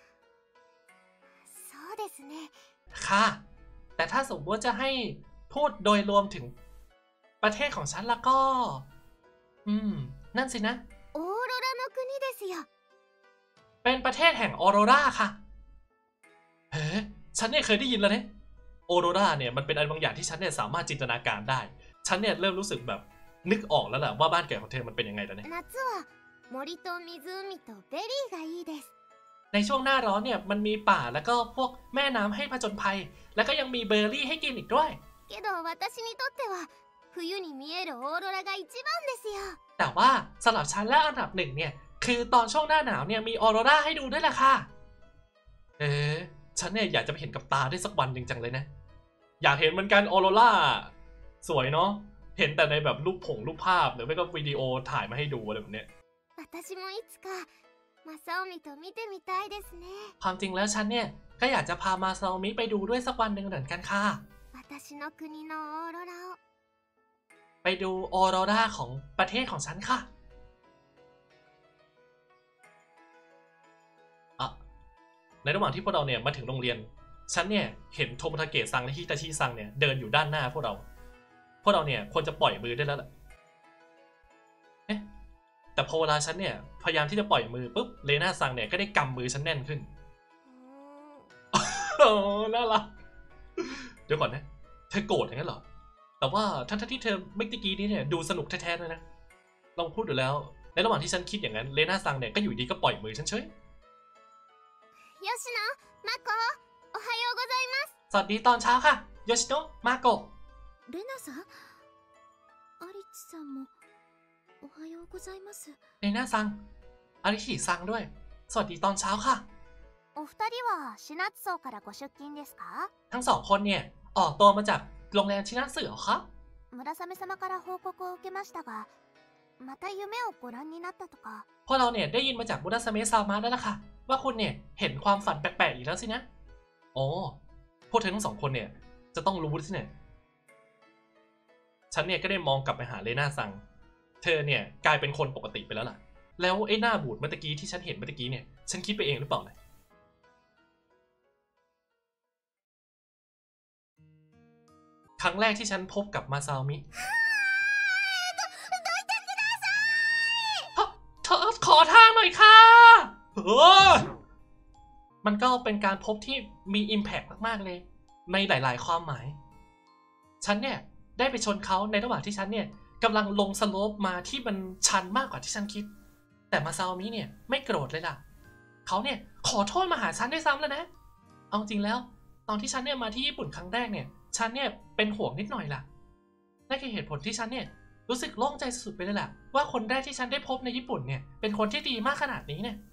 そうですね。 ค่ะแต่ถ้าสมมติว่าจะให้พูดโดยรวมถึงประเทศของฉันแล้วก็อืมนั่นสินะオーロラの国ですよ。 เป็นประเทศแห่งออโรราค่ะเฮ้ฉันเนี่ยเคยได้ยินแล้วเนี่ยออโรราเนี่ยมันเป็นอะไรบางอย่างที่ฉันเนี่ยสามารถจินตนาการได้ฉันเนี่ยเริ่มรู้สึกแบบนึกออกแล้วแหละว่าบ้านเกิดของเธอมันเป็นยังไงแล้วเนี่ย夏は森と湖とベリーがいいです。 ในช่วงหน้าร้อนเนี่ยมันมีป่าแล้วก็พวกแม่น้ำให้ผจญภัยแล้วก็ยังมีเบอร์รี่ให้กินอีกด้วยけど私にとっては冬に見えるオーロラが一番ですよ。 แต่ว่าสำหรับฉันและอันดับหนึ่งเนี่ยคือตอนช่วงหน้าหนาวเนี่ยมีออโรราให้ดูด้วยล่ะค่ะเอ๊ะฉันเนี่ยอยากจะไปเห็นกับตาได้สักวันหนึ่งจังเลยนะอยากเห็นเหมือนกันออโรราสวยเนาะเห็นแต่ในแบบรูปผงรูปภาพหรือไม่ก็วิดีโอถ่ายมาให้ดูอะไรแบบเนี้ย私もいつかマサオミと見てみたいですね。 ความจริงแล้วฉันเนี่ยก็อยากจะพามาซาโอมิไปดูด้วยสักวันหนึ่งเหมือนกันค่ะ私の国のオーロラを。 ไปดูออโรราของประเทศของฉันค่ะอะในระหว่างที่พวกเราเนี่ยมาถึงโรงเรียนฉันเนี่ยเห็นโทโมทาเกะซังและฮิตาชิซังเนี่ยเดินอยู่ด้านหน้าพวกเราพวกเราเนี่ยควรจะปล่อยมือได้แล้วแหละแต่พอเวลาฉันเนี่ยพยายามที่จะปล่อยมือปุ๊บเลน่าซังเนี่ยก็ได้กำมือฉันแน่นขึ้น โอ้น่ารักเดี๋ยวก่อนนะเธอโกรธอย่างนั้นเหรอแต่ว่าทั้งที่เธอเมื่อกี้นี้เนี่ยดูสนุกแท้ๆเลยนะลองพูดดูแล้วในระหว่างที่ฉันคิดอย่างนั้นเลน่าซังเนี่ยก็อยู่ดีก็ปล่อยมือฉันเฉย吉野マコおはようございます。 สวัสดีตอนเช้าค่ะโยชิโนะมาโกะレナさん、アリチさんもおはようございます。 เลน่าซังอาริชิซังด้วยสวัสดีตอนเช้าค่ะお二人はシナツソーからご出勤ですか？ ทั้งสองคนเนี่ยออกตัวมาจากโรงแรมชินาสึเหรอคะ村雨様から報告を受けましたが、また夢をご覧になったとか。 พวกเราเนี่ยได้ยินมาจากมุราซาเมะซามะแล้วล่ะค่ะว่าคุณเนี่ยเห็นความฝันแปลกๆอีกแล้วสินะโอ้พวกเธอทั้งสองคนเนี่ยจะต้องรู้สิเนี่ยฉันเนี่ยก็ได้มองกลับไปหาเลน่าซังเธอเนี่ยกลายเป็นคนปกติไปแล้วล่ะแล้วไอ้หน้าบูดเมื่อกี้ที่ฉันเห็นเมื่อกี้เนี่ยฉันคิดไปเองหรือเปล่าเลยครั้งแรกที่ฉันพบกับมาซาโอมิเธอขอทางหน่อยค่ะเออมันก็เป็นการพบที่มี impact มากๆเลยในหลายๆความหมายฉันเนี่ยได้ไปชนเขาในระหว่างที่ฉันเนี่ยกำลังลงสโลปมาที่มันชันมากกว่าที่ฉันคิดแต่มาซาโอมิเนี่ยไม่โกรธเลยล่ะเขาเนี่ยขอโทษมาหาฉันด้วยซ้ำแล้วนะเอาจริงแล้วตอนที่ฉันเนี่ยมาที่ญี่ปุ่นครั้งแรกเนี่ยฉันเนี่ยเป็นห่วงนิดหน่อยล่ะนั่นคือเหตุผลที่ฉันเนี่ยรู้สึกโล่งใจสุดๆไปเลยล่ะว่าคนแรกที่ฉันได้พบในญี่ปุ่นเนี่ยเป็นคนที่ดีมากขนาดนี้เนี่ย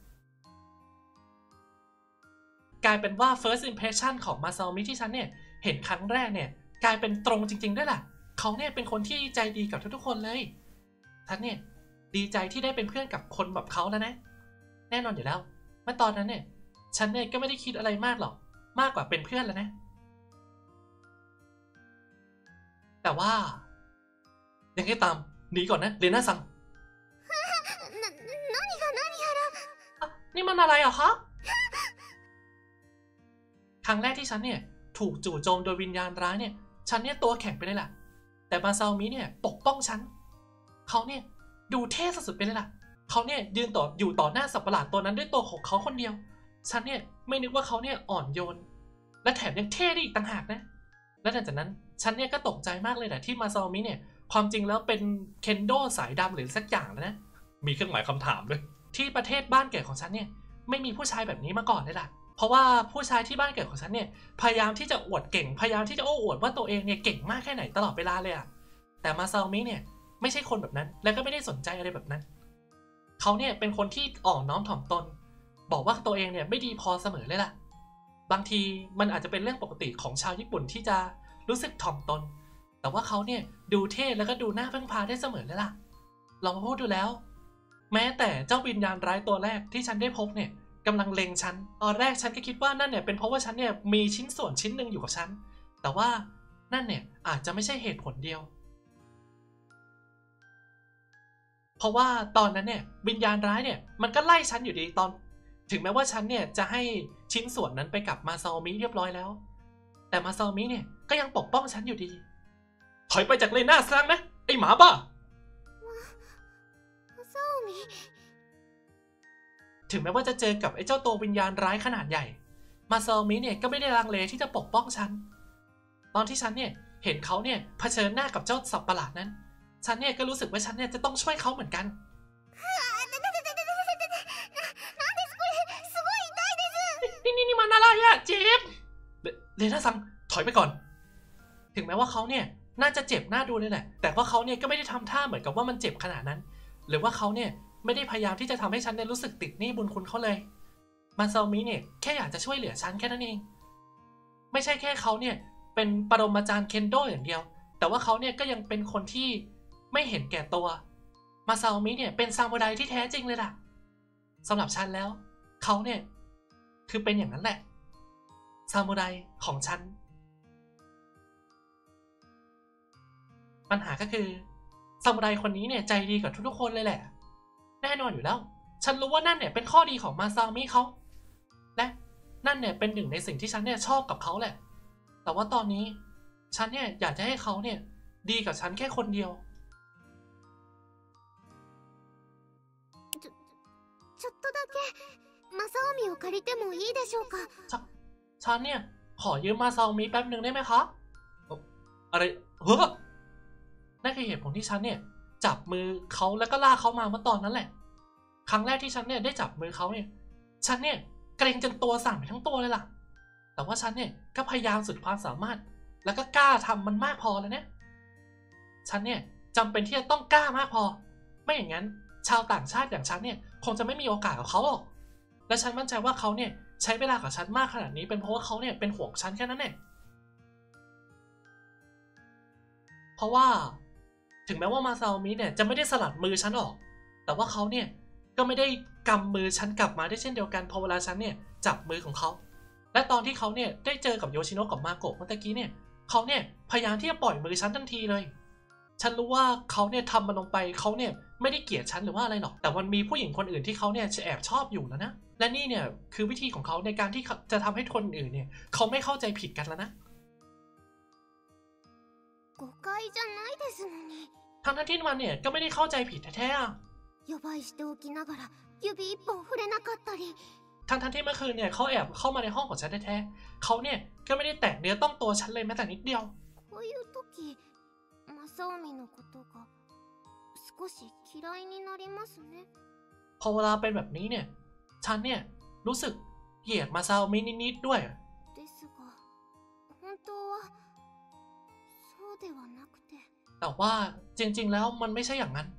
กลายเป็นว่า first impression ของมาซาโอมิที่ฉันเนี่ยเห็นครั้งแรกเนี่ยกลายเป็นตรงจริงๆด้วยล่ะเขาเนี่ยเป็นคนที่ใจดีกับทุกๆคนเลยฉันเนี่ยดีใจที่ได้เป็นเพื่อนกับคนแบบเขาแล้วนะแน่นอนอยู่แล้วเมื่อตอนนั้นเนี่ยฉันเนี่ยก็ไม่ได้คิดอะไรมากหรอกมากกว่าเป็นเพื่อนแล้วนะแต่ว่ายังไงตามหนีก่อนนะเรน่าซังな何が何やらนี่มันอะไรอ่ะคะครั้งแรกที่ฉันเนี่ยถูกจู่โจมโดยวิญญาณร้ายเนี่ยฉันเนี่ยตัวแข็งไปเลยล่ะแต่มาซาโอมิเนี่ยปกป้องฉันเขาเนี่ยดูเท่สุดๆไปเลยล่ะเขาเนี่ยยืนต่ออยู่ต่อหน้าสัตว์ประหลาดตัวนั้นด้วยตัวของเขาคนเดียวฉันเนี่ยไม่นึกว่าเขาเนี่ยอ่อนโยนและแถมยังเท่ได้อีกต่างหากนะและหลังจากนั้นฉันเนี่ยก็ตกใจมากเลยนะที่มาซาโอมิเนี่ยความจริงแล้วเป็นเคนโดสายดำหรือสักอย่างแล้วนะมีเครื่องหมายคำถามด้วยที่ประเทศบ้านเกิดของฉันเนี่ยไม่มีผู้ชายแบบนี้มาก่อนเลยล่ะเพราะว่าผู้ชายที่บ้านเกิดของฉันเนี่ยพยายามที่จะอวดเก่งพยายามที่จะโอ้อวดว่าตัวเองเนี่ยเก่งมากแค่ไหนตลอดเวลาเลยอะแต่มาซาโอมิเนี่ยไม่ใช่คนแบบนั้นและก็ไม่ได้สนใจอะไรแบบนั้นเขาเนี่ยเป็นคนที่อ่อนน้อมถ่อมตนบอกว่าตัวเองเนี่ยไม่ดีพอเสมอเลยล่ะบางทีมันอาจจะเป็นเรื่องปกติของชาวญี่ปุ่นที่จะรู้สึกถ่อมตนแต่ว่าเขาเนี่ยดูเท่แล้วก็ดูน่าพึ่งพาได้เสมอเลยล่ะลองมาพูดดูแล้วแม้แต่เจ้าวิญญาณร้ายตัวแรกที่ฉันได้พบเนี่ยกำลังเล็งฉันตอนแรกฉันก็คิดว่านั่นเนี่ยเป็นเพราะว่าฉันเนี่ยมีชิ้นส่วนชิ้นหนึ่งอยู่กับฉันแต่ว่านั่นเนี่ยอาจจะไม่ใช่เหตุผลเดียวเพราะว่าตอนนั้นเนี่ยวิญญาณร้ายเนี่ยมันก็ไล่ฉันอยู่ดีตอนถึงแม้ว่าฉันเนี่ยจะให้ชิ้นส่วนนั้นไปกับมาซาโอมิเรียบร้อยแล้วแต่มาซาโอมิเนี่ยก็ยังปกป้องฉันอยู่ดีถอยไปจากเลน่าซังนะไอหมาบ้ามาซาโอมิถึงแม้ว่าจะเจอกับไอ้เจ้าตัววิญญาณร้ายขนาดใหญ่มาซาโอมิเนี่ยก็ไม่ได้ลังเลที่จะปกป้องฉันตอนที่ฉันเนี่ยเห็นเขาเนี่ยเผชิญหน้ากับเจ้าสัตว์ประหลาดนั้นฉันเนี่ยก็รู้สึกว่าฉันเนี่ยจะต้องช่วยเขาเหมือนกันนี่นี่นี่มันอะไรอะเจ็บเลน่าซังถอยไปก่อนถึงแม้ว่าเขาเนี่ยน่าจะเจ็บหน้าดูเลยแหละแต่ว่าเขาเนี่ยก็ไม่ได้ทำท่าเหมือนกับว่ามันเจ็บขนาดนั้นหรือว่าเขาเนี่ยไม่ได้พยายามที่จะทำให้ฉันเนี่ยรู้สึกติดหนี้บุญคุณเขาเลยมาซาโอมิเนี่ยแค่อยากจะช่วยเหลือฉันแค่นั้นเองไม่ใช่แค่เขาเนี่ยเป็นปรมาจารย์เคนโดอย่างเดียวแต่ว่าเขาเนี่ยก็ยังเป็นคนที่ไม่เห็นแก่ตัวมาซาโอมิเนี่ยเป็นซามูไรที่แท้จริงเลยล่ะสำหรับฉันแล้วเขาเนี่ยคือเป็นอย่างนั้นแหละซามูไรของฉันปัญหาก็คือซามูไรคนนี้เนี่ยใจดีกับทุกๆคนเลยแหละแน่นอนอยู่แล้วฉันรู้ว่านั่นเนี่ยเป็นข้อดีของมาซาโอมิเขาและนั่นเนี่ยเป็นหนึ่งในสิ่งที่ฉันเนี่ยชอบกับเขาแหละแต่ว่าตอนนี้ฉันเนี่ยอยากจะให้เขาเนี่ยดีกับฉันแค่คนเดียวちょっとだけマサオミを借りてもいいでしょうか。 ฉันเนี่ยขอยืมมาซาโอมิแป๊บหนึ่งได้ไหมคะอะไรเฮ้อนั่นคือเหตุผลที่ฉันเนี่ยจับมือเขาแล้วก็ลากเขามาเมื่อตอนนั้นแหละครั้งแรกที่ฉันเนี่ยได้จับมือเขาเนี่ยฉันเนี่ยเกรงจนตัวสั่นไปทั้งตัวเลยล่ะแต่ว่าฉันเนี่ยก็พยายามสุดความสามารถแล้วก็กล้าทำมันมากพอแล้วเนี่ยฉันเนี่ยจำเป็นที่จะต้องกล้ามากพอไม่อย่างนั้นชาวต่างชาติอย่างฉันเนี่ยคงจะไม่มีโอกาสกับเขาหรอกและฉันมั่นใจว่าเขาเนี่ยใช้เวลากับฉันมากขนาดนี้เป็นเพราะว่าเขาเนี่ยเป็นห่วงฉันแค่นั้นเองเพราะว่าถึงแม้ว่ามาซาโอมิเนี่ยจะไม่ได้สลัดมือฉันออกแต่ว่าเขาเนี่ยก็ไม่ได้กำมือฉันกลับมาได้เช่นเดียวกันพอเวลาฉันเนี่ยจับมือของเขาและตอนที่เขาเนี่ยได้เจอกับโยชิโนะกับมาโกะเมื่อกี้เนี่ยเขาเนี่ยพยายามที่จะปล่อยมือฉันทันทีเลยฉันรู้ว่าเขาเนี่ยทำมันลงไปเขาเนี่ยไม่ได้เกลียดฉันหรือว่าอะไรหรอกแต่มันมีผู้หญิงคนอื่นที่เขาเนี่ยแอบชอบอยู่แล้วนะและนี่เนี่ยคือวิธีของเขาในการที่จะทำให้คนอื่นเนี่ยเขาไม่เข้าใจผิดกันแล้วนะ誤解じゃないですのにทั้งนั้นที่มันเนี่ยก็ไม่ได้เข้าใจผิดแท้ๆ予売しておきながら指一本触れなかったりทั้งทั้งที่เมื่อคืนเนี่ยเขาแอบเข้ามาในห้องของฉันแท้ๆเขาเนี่ยก็ไม่ได้แตะเนื้อต้องตัวฉันเลยแม้แต่นิดเดียวこういう時マサオミのことが少し嫌いになりますねพอเวลาเป็นแบบนี้เนี่ยฉันเนี่ยรู้สึกเกลียดมาซาโอมินิดๆด้วยですが本当はそうではなくてแต่ว่าจริงๆแล้วมันไม่ใช่อย่างนั้น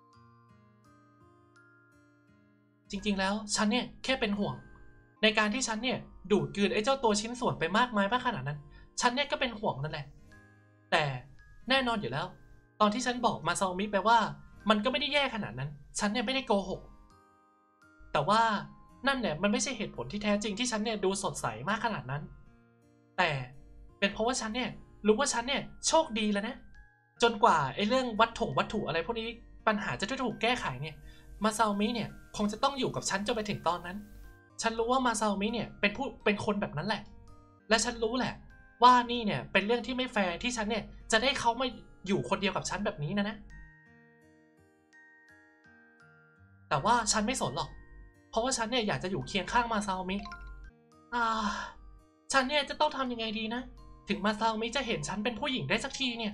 จริงๆแล้วฉันเนี่ยแค่เป็นห่วงในการที่ฉันเนี่ยดูดกลืนไอ้เจ้าตัวชิ้นส่วนไปมากมายมากขนาดนั้นฉันเนี่ยก็เป็นห่วงนั่นแหละแต่แน่นอนอยู่แล้วตอนที่ฉันบอกมาซาโอมิไปว่ามันก็ไม่ได้แย่ขนาดนั้นฉันเนี่ยไม่ได้โกหกแต่ว่านั่นเนี่ยมันไม่ใช่เหตุผลที่แท้จริงที่ฉันเนี่ยดูสดใสมากขนาดนั้นแต่เป็นเพราะว่าฉันเนี่ยรู้ว่าฉันเนี่ยโชคดีแล้วนะจนกว่าไอ้เรื่องวัตถุวัตถุอะไรพวกนี้ปัญหาจะถูกแก้ไขเนี่ยมาซาโอมิเนี่ยคงจะต้องอยู่กับฉันจนไปถึงตอนนั้นฉันรู้ว่ามาซาโอมิเนี่ยเป็นผู้เป็นคนแบบนั้นแหละและฉันรู้แหละว่านี่เนี่ยเป็นเรื่องที่ไม่แฟร์ที่ฉันเนี่ยจะได้เขามาอยู่คนเดียวกับฉันแบบนี้นะนะแต่ว่าฉันไม่สนหรอกเพราะว่าฉันเนี่ยอยากจะอยู่เคียงข้างมาซาโอมิอ่าฉันเนี่ยจะต้องทำยังไงดีนะถึงมาซาโอมิจะเห็นฉันเป็นผู้หญิงได้สักทีเนี่ย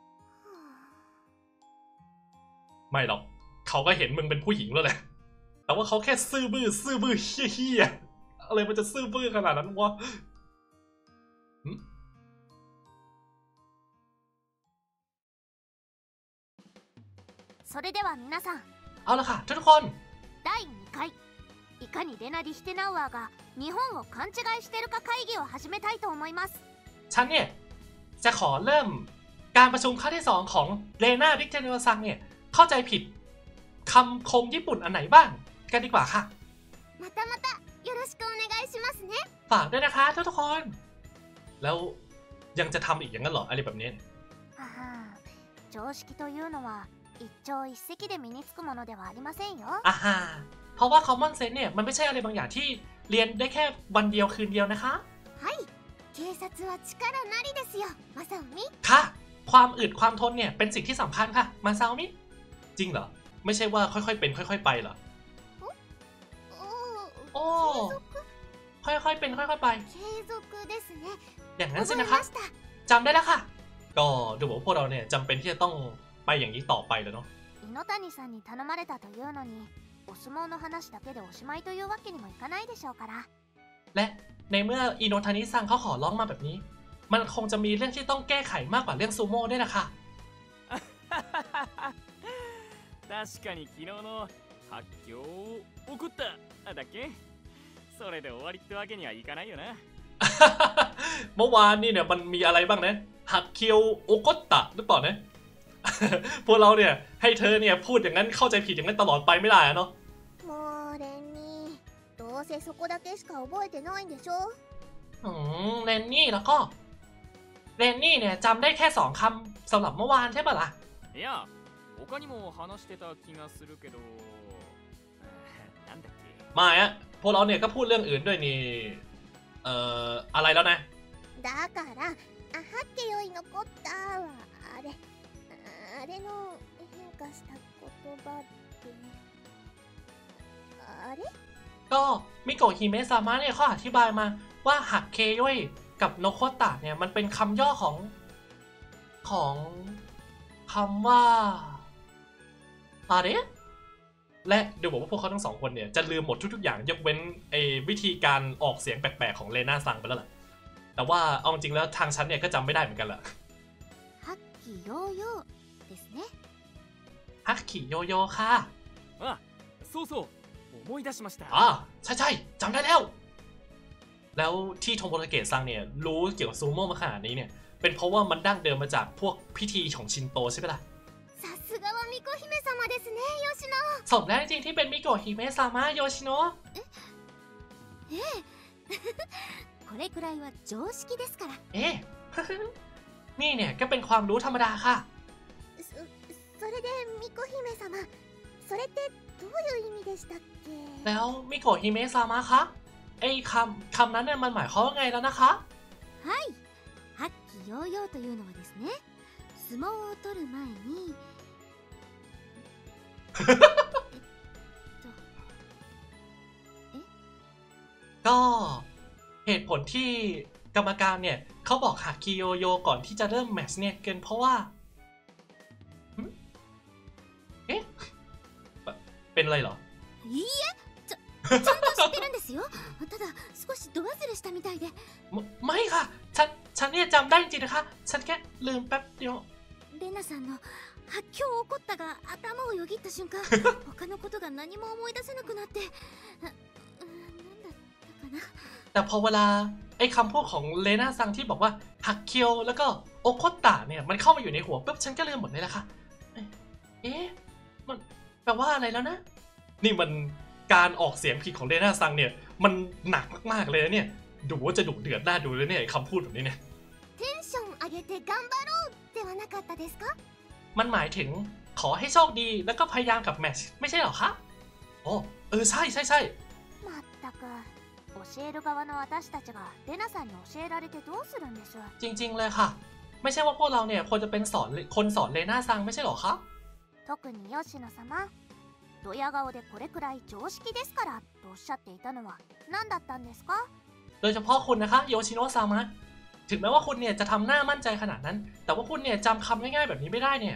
ไม่หรอกเขาก็เห็นมึงเป็นผู้หญิงแล้วแหละแต่ว่าเขาแค่ซื่อบื้อซื่อบื้อเฮี้ยๆอะไรมันจะซื่อบื้อขนาดนั้นวะそれでは皆さんเอาละค่ะทุกคนだいにかいいかにレナ・リヒテナウアーが日本を勘違いしてるか会議を始めたいと思いますฉันเนี่ยจะขอเริ่มการประชุมครั้งที่สองของเรน่าริกเทนเนอร์ซังเนี่ยเข้าใจผิดคำคมญี่ปุ่นอันไหนบ้างกันดีกว่าค่ะまたまたよろしくお願いしますねฝากด้วยนะคะทุกคนแล้วยังจะทำอีกอย่างนั้นเหรออะไรแบบนี้はは常識というのは一朝一夕で身につくものではありませんよอ่าฮะเพราะว่า common sense เนี่ยมันไม่ใช่อะไรบางอย่างที่เรียนได้แค่วันเดียวคืนเดียวนะคะはい警察は力なりですよマサオミค่ะความอึดความทนเนี่ยเป็นสิ่งที่สำคัญค่ะมาซาโอมิจริงเหรอไม่ใช่ว่าค่อยๆเป็นค่อยๆไปเหรอโอ้ค่อยๆเป็นค่อยๆไปอย่างนั้นสินะคะจำได้แล้วค่ะก็ดูว่าพวกเราเนี่ยจำเป็นที่จะต้องไปอย่างนี้ต่อไปแล้วเนาะอิโนทานิさんに頼まれたというのにお相撲の話だけでおしまいというわけにもいかないでしょうからและในเมื่ออิโนทานิซังเขาขอร้องมาแบบนี้มันคงจะมีเรื่องที่ต้องแก้ไขมากกว่าเรื่องซูโม่ด้วยนะคะ確かに昨日の発狂怒っただっけそれで終わりってわけにはいかないよなเมื่อวานนี่เนี่ยมันมีอะไรบ้างนะหักเคียวโอโกตะหรือเปล่านะ พวกเราเนี่ยให้เธอเนี่ยพูดอย่างนั้นเข้าใจผิดอย่างนั้นตลอดไปไม่ได้เนาะもうレンニーどうせそこだけしか覚えてないんでしょอืมเรนนี่แล้วก็เรนนี่เนี่ยจำได้แค่สองคำสำหรับเมื่อวานใช่ปะล่ะいや他にも話してた気がするけどなんだっけไม่อะพวกเราเนี่ยก็พูดเรื่องอื่นด้วยนี่เอ่ออะไรแล้วนะだからあはっけよい残ったはあれあれの変化した言葉でああれก็มิโกะฮิเมะซามะเนี่ยเขาอธิบายมาว่าหักเคย่อยกับโนโคตะเนี่ยมันเป็นคำย่อของของคำว่าอะไรและเดี๋ยวบอกว่าพวกเขาทั้งสองคนเนี่ยจะลืมหมดทุกๆอย่างยกเว้นไอ้วิธีการออกเสียงแปลกๆของเลน่าซังไปแล้วล่ะแต่ว่าเอาจริงแล้วทางฉันเนี่ยก็จำไม่ได้เหมือนกันแหละハッキーヨーヨーですね。 ฮักคิโยโย่ค่ะあそうそう思い出しましたอ่าใช่ใช่จำได้แล้ว แล้วที่โทโมทาเกะซังเนี่ยรู้เกี่ยวกับซูโม่มาขนาดนี้เนี่ยเป็นเพราะว่ามันดั้งเดิมมาจากพวกพิธีของชินโตใช่ไหมล่ะさすがは巫女姫様ですね、吉野。 สมแล้วจริงๆที่เป็นมิโกะฮิเมะซามะโยชิโนะええこれくらいは常識ですから。 เอ๊ะ นี่เนี่ยก็เป็นความรู้ธรรมดาค่ะそそれで巫女姫様、それってどういう意味でしたっけ？ แล้วมิโกะฮิเมะซามะคะไอ้คำคำนั้นเนี่ยมันหมายความว่าไงแล้วนะคะはいハッキーヨーヨーというのはですね、相撲を取る前にก็เหตุผลที่กรรมการเนี่ยเขาบอกหักคิโยโยก่อนที่จะเริ่มแมตช์เนี่ยเกินเพราะว่าหึเอ๊ะเป็นอะไรเหรอいいえ、ちゃちゃんと知ってるんですよ。ただ少し度忘れしたみたいで。 ไม่ไม่ค่ะฉันฉันเนี่ยจำได้จริงๆนะคะฉันแค่ลืมแป๊บเดียวレナさんの「発狂起こった」が頭をよぎった瞬間他のことが何も思い出せなくなってあうーなんだったかな。 แต่พอเวลาไอ้คำพูดของเลน่าซังที่บอกว่าฮักเคียวแล้วก็โอโคตะเนี่ยมันเข้ามาอยู่ในหัวปุ๊บฉันก็ลืมหมดเลยละค่ะเอ๊ะมันแปลว่าอะไรแล้วนะนี่มันการออกเสียงผิดของเลน่าซังเนี่ยมันหนักมากๆเลยนะเนี่ยดูว่าจะดุเดือดน่าดูเลยเนี่ยคำพูดแบบนี้เนี่ยテンション上げて頑張ろうではなかったですか？ มันหมายถึงขอให้โชคดีแล้วก็พยายามกับแมตช์ไม่ใช่เหรอคะโอ้เออใช่ใช่ใช่まったく教える側の私たちがレナさんに教えられてどうするんです？ จริง ๆ เลยค่ะ ไม่ใช่ว่าพวกเราเนี่ยควรจะเป็นสอนคนสอนเลน่าซังไม่ใช่เหรอคะ特に吉野様、ドヤ顔でこれくらい常識ですからとおっしゃっていたのは何だったんですか？ โดยเฉพาะคุณนะคะโยชิโนะซามะถึงแม้ว่าคุณเนี่ยจะทำหน้ามั่นใจขนาดนั้น แต่ว่าคุณเนี่ยจำคำง่ายๆแบบนี้ไม่ได้เนี่ย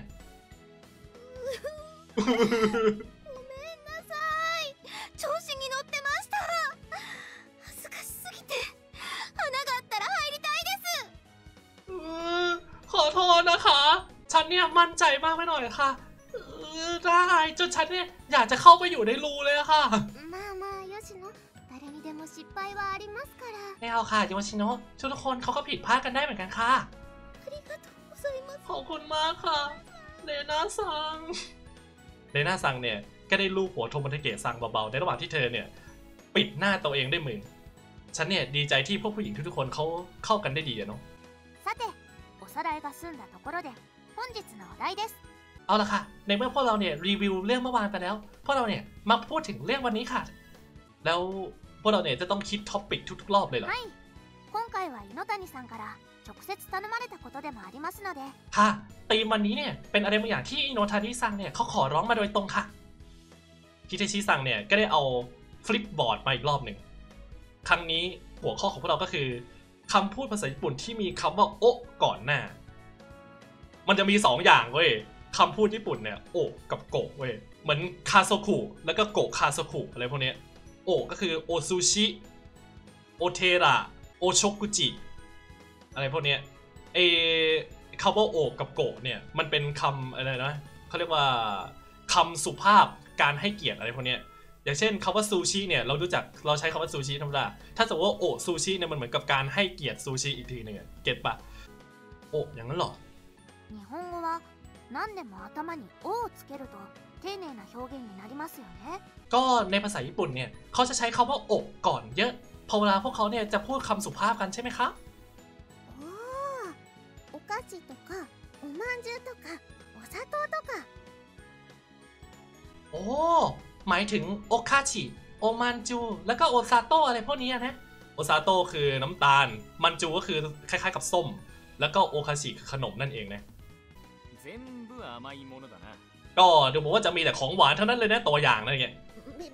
ごめんなさい、調子に乗ってました。恥ずかしすぎて穴があったら入りたいです。 เออขอโทษนะคะ ฉันเนี่ยมั่นใจมากไปหน่อยค่ะเออได้จนฉันเนี่ยอยากจะเข้าไปอยู่ในรูเลยอะค่ะまあまあ吉野、誰にでも失敗はありますから。 ไม่เอาค่ะโยชิโนะทุกคนเขาก็ผิดพลาดกันได้เหมือนกันค่ะありがとうございます。 ขอบคุณมากค่ะเลน่าซังเลน่าซังเนี่ยก็ได้ลูบหัวโทโมทาเกะซังเบาๆในระหว่างที่เธอเนี่ยปิดหน้าตัวเองด้วยมือฉันเนี่ยดีใจที่พวกผู้หญิงทุกๆคนเขาเข้ากันได้ดีอะเนาะさて、おさらいが済んだところで本日のお題です。 เอาละค่ะในเมื่อพวกเราเนี่ยรีวิวเรื่องเมื่อวานไปแล้วพวกเราเนี่ยมาพูดถึงเรื่องวันนี้ค่ะแล้วพวกเราเนี่ยจะต้องคิดท็อปิกทุกๆรอบเลยเหรอはい、今回は猪谷さんから直接頼まれたことでもありますので。 ค่ะธีมวันนี้เนี่ยเป็นอะไรบางอย่างที่อิโนทาริซังเนี่ยเขาขอร้องมาโดยตรงค่ะฮิเทชิซังเนี่ยก็ได้เอาฟลิปบอร์ดมาอีกรอบหนึ่งครั้งนี้หัวข้อของพวกเราก็คือคำพูดภาษาญี่ปุ่นที่มีคำว่าโอะก่อนหน้ามันจะมีสองอย่างเว้ยคำพูดญี่ปุ่นเนี่ยโอะกับโกะเว้ยเหมือนคาโซคุแล้วก็โกะคาโซคุอะไรพวกเนี้ยโอะก็คือโอซูชิโอเทระโอโชกุจิอะไรพวกเนี้ยไอคำว่าโอะกับโกะเนี่ยมันเป็นคำอะไรนะเขาเรียกว่าคำสุภาพการให้เกียรติอะไรพวกเนี้ยอย่างเช่นคำว่าซูชิเนี่ยเรารู้จักเราใช้คำว่าซูชิธรรมดาถ้าสมมติว่าโอะซูชิเนี่ยมันเหมือนกับการให้เกียรติซูชิอีกทีหนึงเก็ตปะโอะอย่างนั้นหรอ日本語は何でも頭に「お」をつけると丁寧な表現になりますよね。 ก็ในภาษาญี่ปุ่นเนี่ยเขาจะใช้คำว่าโอะก่อนเยอะพอเวลาพวกเขาเนี่ยจะพูดคำสุภาพกันใช่ไหมคะおー、お菓子とかおまんじゅうとかお砂糖とか。 โอ้หมายถึงโอคาชิโอมันจูแล้วก็โอซาโตอะไรพวกนี้นะโอซาโตคือน้ำตาลมันจูก็คือคล้ายๆกับส้มแล้วก็โอคาชิคือขนมนั่นเองนะ全部甘いものだなก็ดูเหมือนว่าจะมีแต่ของหวานเท่านั้นเลยนะตัวอย่างนั่นไงべ別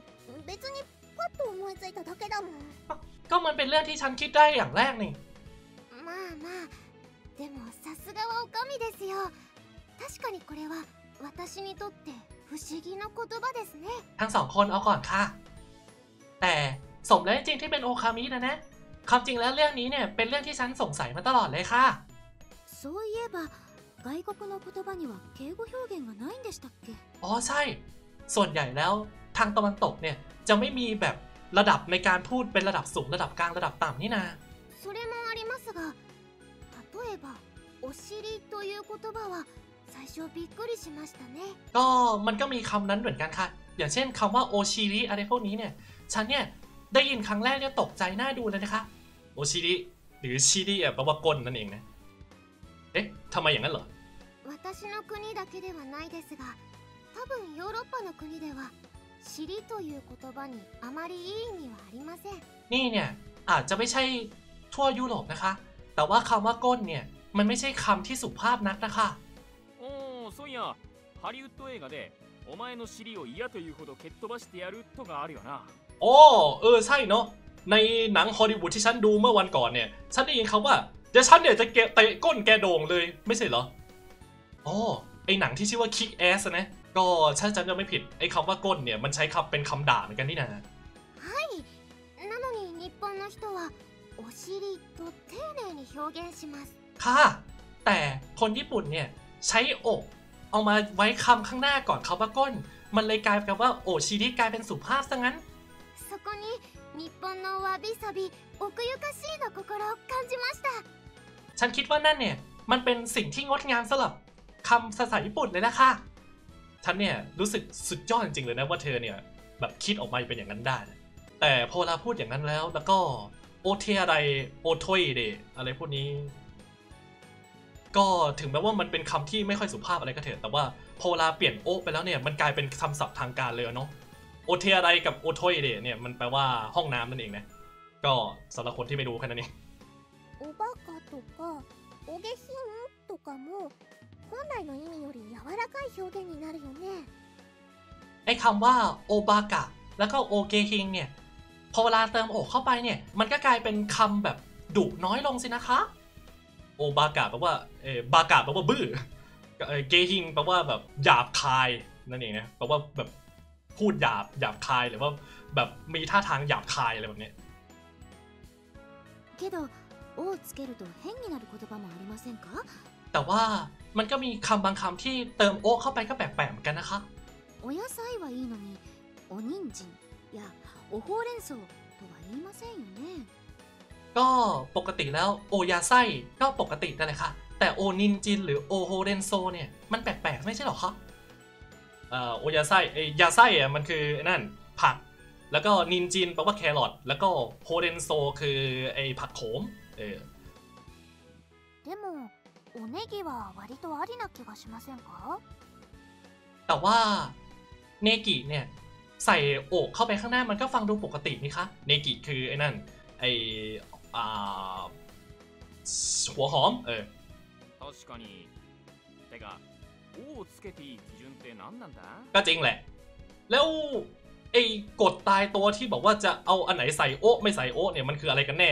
別にパッと思いついただけだもん。 ก็มันเป็นเรื่องที่ฉันคิดได้อย่างแรกนี่まあまあでもさすがはおかみですよ。確かにこれは私にとって不思議な言葉ですね。 ทั้งสองคนเอาก่อนค่ะ แต่สมแล้วจริงๆที่เป็นโอคามินะนะความจริงแล้วเรื่องนี้เนี่ยเป็นเรื่องที่ฉันสงสัยมาตลอดเลยค่ะそういえば外国の言葉には敬語表現がないんでしたっけ？ อ๋อใช่ ส่วนใหญ่แล้วทางตะวันตกเนี่ยจะไม่มีแบบระดับในการพูดเป็นระดับสูงระดับกลางระดับต่ำนี่นาそれもありますが、例えばお尻という言葉は最初びっくりしましたね。 ก็มันก็มีคำนั้นเหมือนกันค่ะ อย่างเช่นคำว่าโอชิริอะไรพวกนี้เนี่ยฉันเนี่ยได้ยินครั้งแรกเนี่ยตกใจน่าดูเลยนะคะโอชิริหรือชิริแปลว่าก้นนั่นเองนะเอ๊ะทำไมอย่างนั้นเหรอ私の国だけではないですが、多分ヨーロッパの国では尻という言葉にあまりいい意味はありません。 นี่เนี่ยอาจจะไม่ใช่ทั่วยุโรปนะคะ แต่ว่าคำว่าก้นเนี่ยมันไม่ใช่คำที่สุภาพนักนะคะおお、そういやハリウッド映画でお前の尻を嫌というほど蹴っ飛ばしてやるとかあるよな。 โอ้เออใช่เนาะในหนังฮอลลีวูดที่ฉันดูเมื่อวันก่อนเนี่ยฉันได้ยินคำว่าเดี๋ยวฉันเนี่ยจะเตะก้นแกโด่งเลยไม่ใช่เหรออ๋อไอหนังที่ชื่อว่า Kick Ass นะก็ถ้าจำจะไม่ผิดไอคำว่าก้นเนี่ยมันใช้คำเป็นคำด่าเหมือนกันนี่นะはい。なのに日本の人はお尻と丁寧に表現します。 ค่ะ แต่คนญี่ปุ่นเนี่ยใช้อกเอามาไว้คำข้างหน้าก่อนคำว่าก้นมันเลยกลายเป็นว่าโอชิริกลายเป็นสุภาพซะงั้นそこに日本のわびさび奥ゆかしいの心を感じました。 ฉันคิดว่านั่นเนี่ยมันเป็นสิ่งที่งดงามสำหรับคำภาษาญี่ปุ่นเลยนะคะฉันเนี่ยรู้สึกสุดยอดจริงๆเลยนะว่าเธอเนี่ยแบบคิดออกมาเป็นอย่างนั้นได้นะแต่พอเราพูดอย่างนั้นแล้วแล้วก็โอเทอะไรโอโทยเดอะไรพวกนี้ก็ถึงแม้ว่ามันเป็นคำที่ไม่ค่อยสุภาพอะไรก็เถอะแต่ว่าพอเวลาเปลี่ยนโอไปแล้วเนี่ยมันกลายเป็นคำศัพท์ทางการเลยเนาะโอเทอะไรกับโอโทยเดเนี่ยมันแปลว่าห้องน้ำนั่นเองนะก็สำหรับคนที่ไม่รู้แค่นั้นเองおバカとかお下品とかも本来の意味より柔らかい表現になるよね。 ไอ้คำว่าโอบากะแล้วก็โอเกฮิงเนี่ยพอเวลาเติมโอเข้าไปเนี่ยมันก็กลายเป็นคำแบบดุน้อยลงสินะคะโอบากะแปลว่าเออบากะแปลว่าบื้อเกฮิงแปลว่าแบบหยาบคายนั่นเองนะแปลว่าแบบพูดหยาบหยาบคายหรือว่าแบบมีท่าทางหยาบคายอะไรแบบนี้けど「お」をつけると変になる言葉もありませんか？ แต่ว่ามันก็มีคำบางคำที่เติมโอเข้าไปก็แปลกๆเหมือนกันนะคะお野菜はいいのにお人参やおほうれん草とは言いませんよね。 ก็ปกติแล้วโอยาไส้ก็ปกตินั่นแหละค่ะแต่โอนินจินหรือโอโฮเรนโซเนี่ยมันแปลกๆไม่ใช่หรอคะเอ่อโอยาไส้ไอยาไส้อะมันคือนั่นผักแล้วก็นินจินแปลว่าแครอทแล้วก็โฮเรนโซคือไอผักโขมเออでもおネギは割とありな気がしませんか？ แต่ว่าเนกิเนี่ยใส่โอกเข้าไปข้างหน้ามันก็ฟังดูปกตินี่คะเนกิคือไอ้นั่นไออ่าหัวหอมเออ確かに。てか「お」をつけていい基準って何なんだ？ ก็จริงแหละแล้วไอ้กฎตายตัวที่บอกว่าจะเอาอันไหนใส่โอ๊ะไม่ใส่โอ๊ะเนี่ยมันคืออะไรกันแน่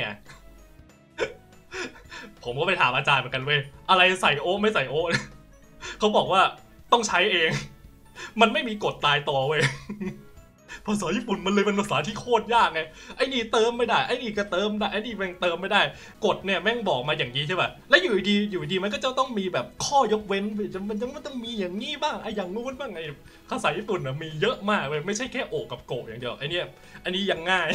ผมก็ไปถามอาจารย์เหมือนกันเว้ยอะไรใส่โอ๊ะไม่ใส่โอ๊ะ เขาบอกว่าต้องใช้เอง มันไม่มีกฎตายตัวเว้ย ภาษาญี่ปุ่นมันเลยเป็นภาษาที่โคตรยากไงไอ้นี่เติมไม่ได้ไอ้นี่ก็เติมได้ไอ้นี่แม่งเติมไม่ได้กฎเนี่ยแม่งบอกมาอย่างนี้ใช่ป่ะแล้วอยู่ดีอยู่ดีมันก็จะต้องมีแบบข้อยกเว้นมันยังไม่ต้องมีอย่างนี้บ้างไอ้อย่างงู้นบ้างไอ้ภาษาญี่ปุ่นน่ะมีเยอะมากเลยไม่ใช่แค่โอกกับโกะอย่างเดียวไอ้เนี่ยอันนี้ยังง่าย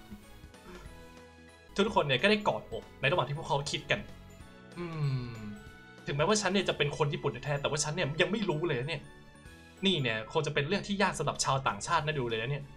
ทุกคนเนี่ยก็ได้กอดอกในระหว่างที่พวกเขาคิดกัน อืมถึงแม้ว่าฉันเนี่ยจะเป็นคนญี่ปุ่นแท้แต่ว่าฉันเนี่ยยังไม่รู้เลยเนี่ยนี่เนี่ยคงจะเป็นเรื่องที่ยากสำหรับชาวต่างชาติน่าดูเลยนะเนี่ย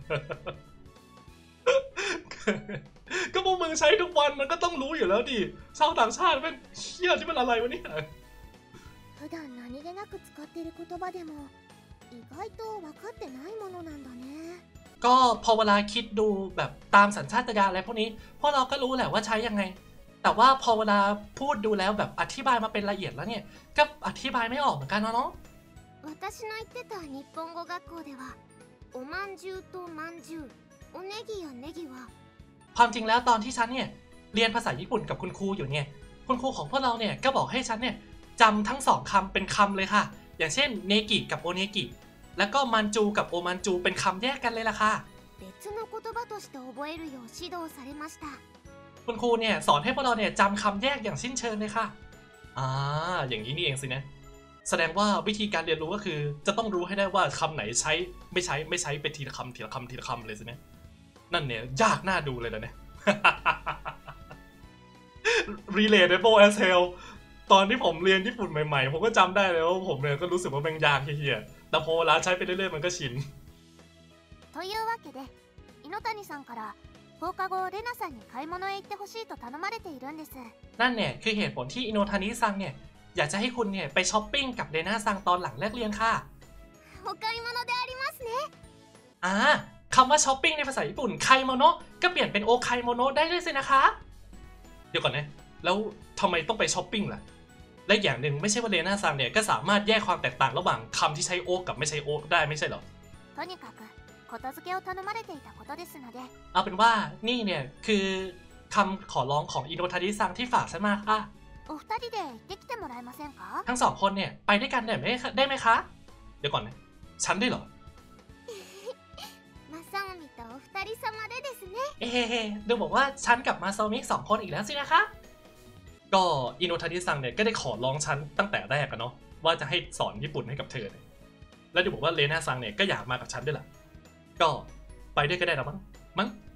ก็พวกมึงใช้ทุกวันมันก็ต้องรู้อยู่แล้วดิชาวต่างชาติเป็นเหี้ยที่มันอะไรวะเนี่ย普段何気なく使っている言葉でも意外と分かってないものなんだね。 ก็พอเวลาคิดดูแบบตามสัญชาตญาณอะไรพวกนี้พวกเราก็รู้แหละว่าใช้ยังไงแต่ว่าพอเวลาพูดดูแล้วแบบอธิบายมาเป็นละเอียดแล้วเนี่ยก็อธิบายไม่ออกเหมือนกันเนาะ私の行ってた日本語学校ではおまんじゅうとまんじゅうおねぎやネギはความจริงแล้วตอนที่ฉันเนี่ยเรียนภาษาญี่ปุ่นกับคุณครูอยู่เนี่ยคุณครูของพวกเราเนี่ยก็บอกให้ฉันเนี่ยจำทั้งสองคำเป็นคำเลยค่ะอย่างเช่นเนกิกับโอเนกิแล้วก็มันจูกับโอมันจูเป็นคำแยกกันเลยล่ะค่ะ別の言葉として覚えるよう指導されましたคุณครูเนี่ยสอนให้พวกเราเนี่ยจำคำแยกอย่างสิ้นเชิงเลยค่ะอ่าอย่างนี้นี่เองสินะแสดงว่าวิธีการเรียนรู้ก็คือจะต้องรู้ให้ได้ว่าคำไหนใช้ไม่ใช้ไม่ใช้เป็นทีละคำทีละคำทีละคำเลยสินะนั่นเนี่ยยากน่าดูเลยนะเนี่ย Relatable as hell ตอนที่ผมเรียนญี่ปุ่นใหม่ๆผมก็จำได้เลยว่าผมเนี่ยก็รู้สึกว่ามันยากเฮี้ยๆแต่พอเวลาใช้ไปเรื่อยๆมันก็ชินというわけで猪谷さんから放課後レナさんに買い物へ行ってほしいと頼まれているんです。 นั่นเนี่ยคือเหตุผลที่อิโนทานิซังเนี่ยอยากจะให้คุณเนี่ยไปช้อปปิ้งกับเรน่าซังตอนหลังเลิกเรียนค่ะお買い物でありますねอ่าคำว่าช้อปปิ้งในภาษาญี่ปุ่นไคโมโนะก็เปลี่ยนเป็นโอไคโมโนะได้ด้วยสินะคะเดี๋ยวก่อนนะแล้วทำไมต้องไปช้อปปิ้งล่ะและอย่างหนึ่งไม่ใช่ว่าเรน่าซังเนี่ยก็สามารถแยกความแตกต่างระหว่างคำที่ใช้โอกับไม่ใช้โอได้ไม่ใช่เหรอとにかく片付けを頼まれていたことですので。 เอาเป็นว่านี่เนี่ยคือคำขอร้องของอิโนทานิซังที่ฝากฉันมาค่ะお二人で行ってきてもらえませんか？ ทั้งสองคนเนี่ยไปด้วยกันได้ไหมได้ไหมคะเดี๋ยวก่อนนะฉันได้เหรอマサオミとお二人様でですねเอ๊ะดูบอกว่าฉันกับมาซามิสองคนอีกแล้วสินะคะก็อิโนทานิซังเนี่ยก็ได้ขอร้องฉันตั้งแต่แรกอะเนาะว่าจะให้สอนญี่ปุ่นให้กับเธอเนี่ยแล้วดูบอกว่าเรน่าซังเนี่ยก็อยากมากับฉันด้วยล่ะก็ไปด้วยก็ได้แล้วมั้งมั้ง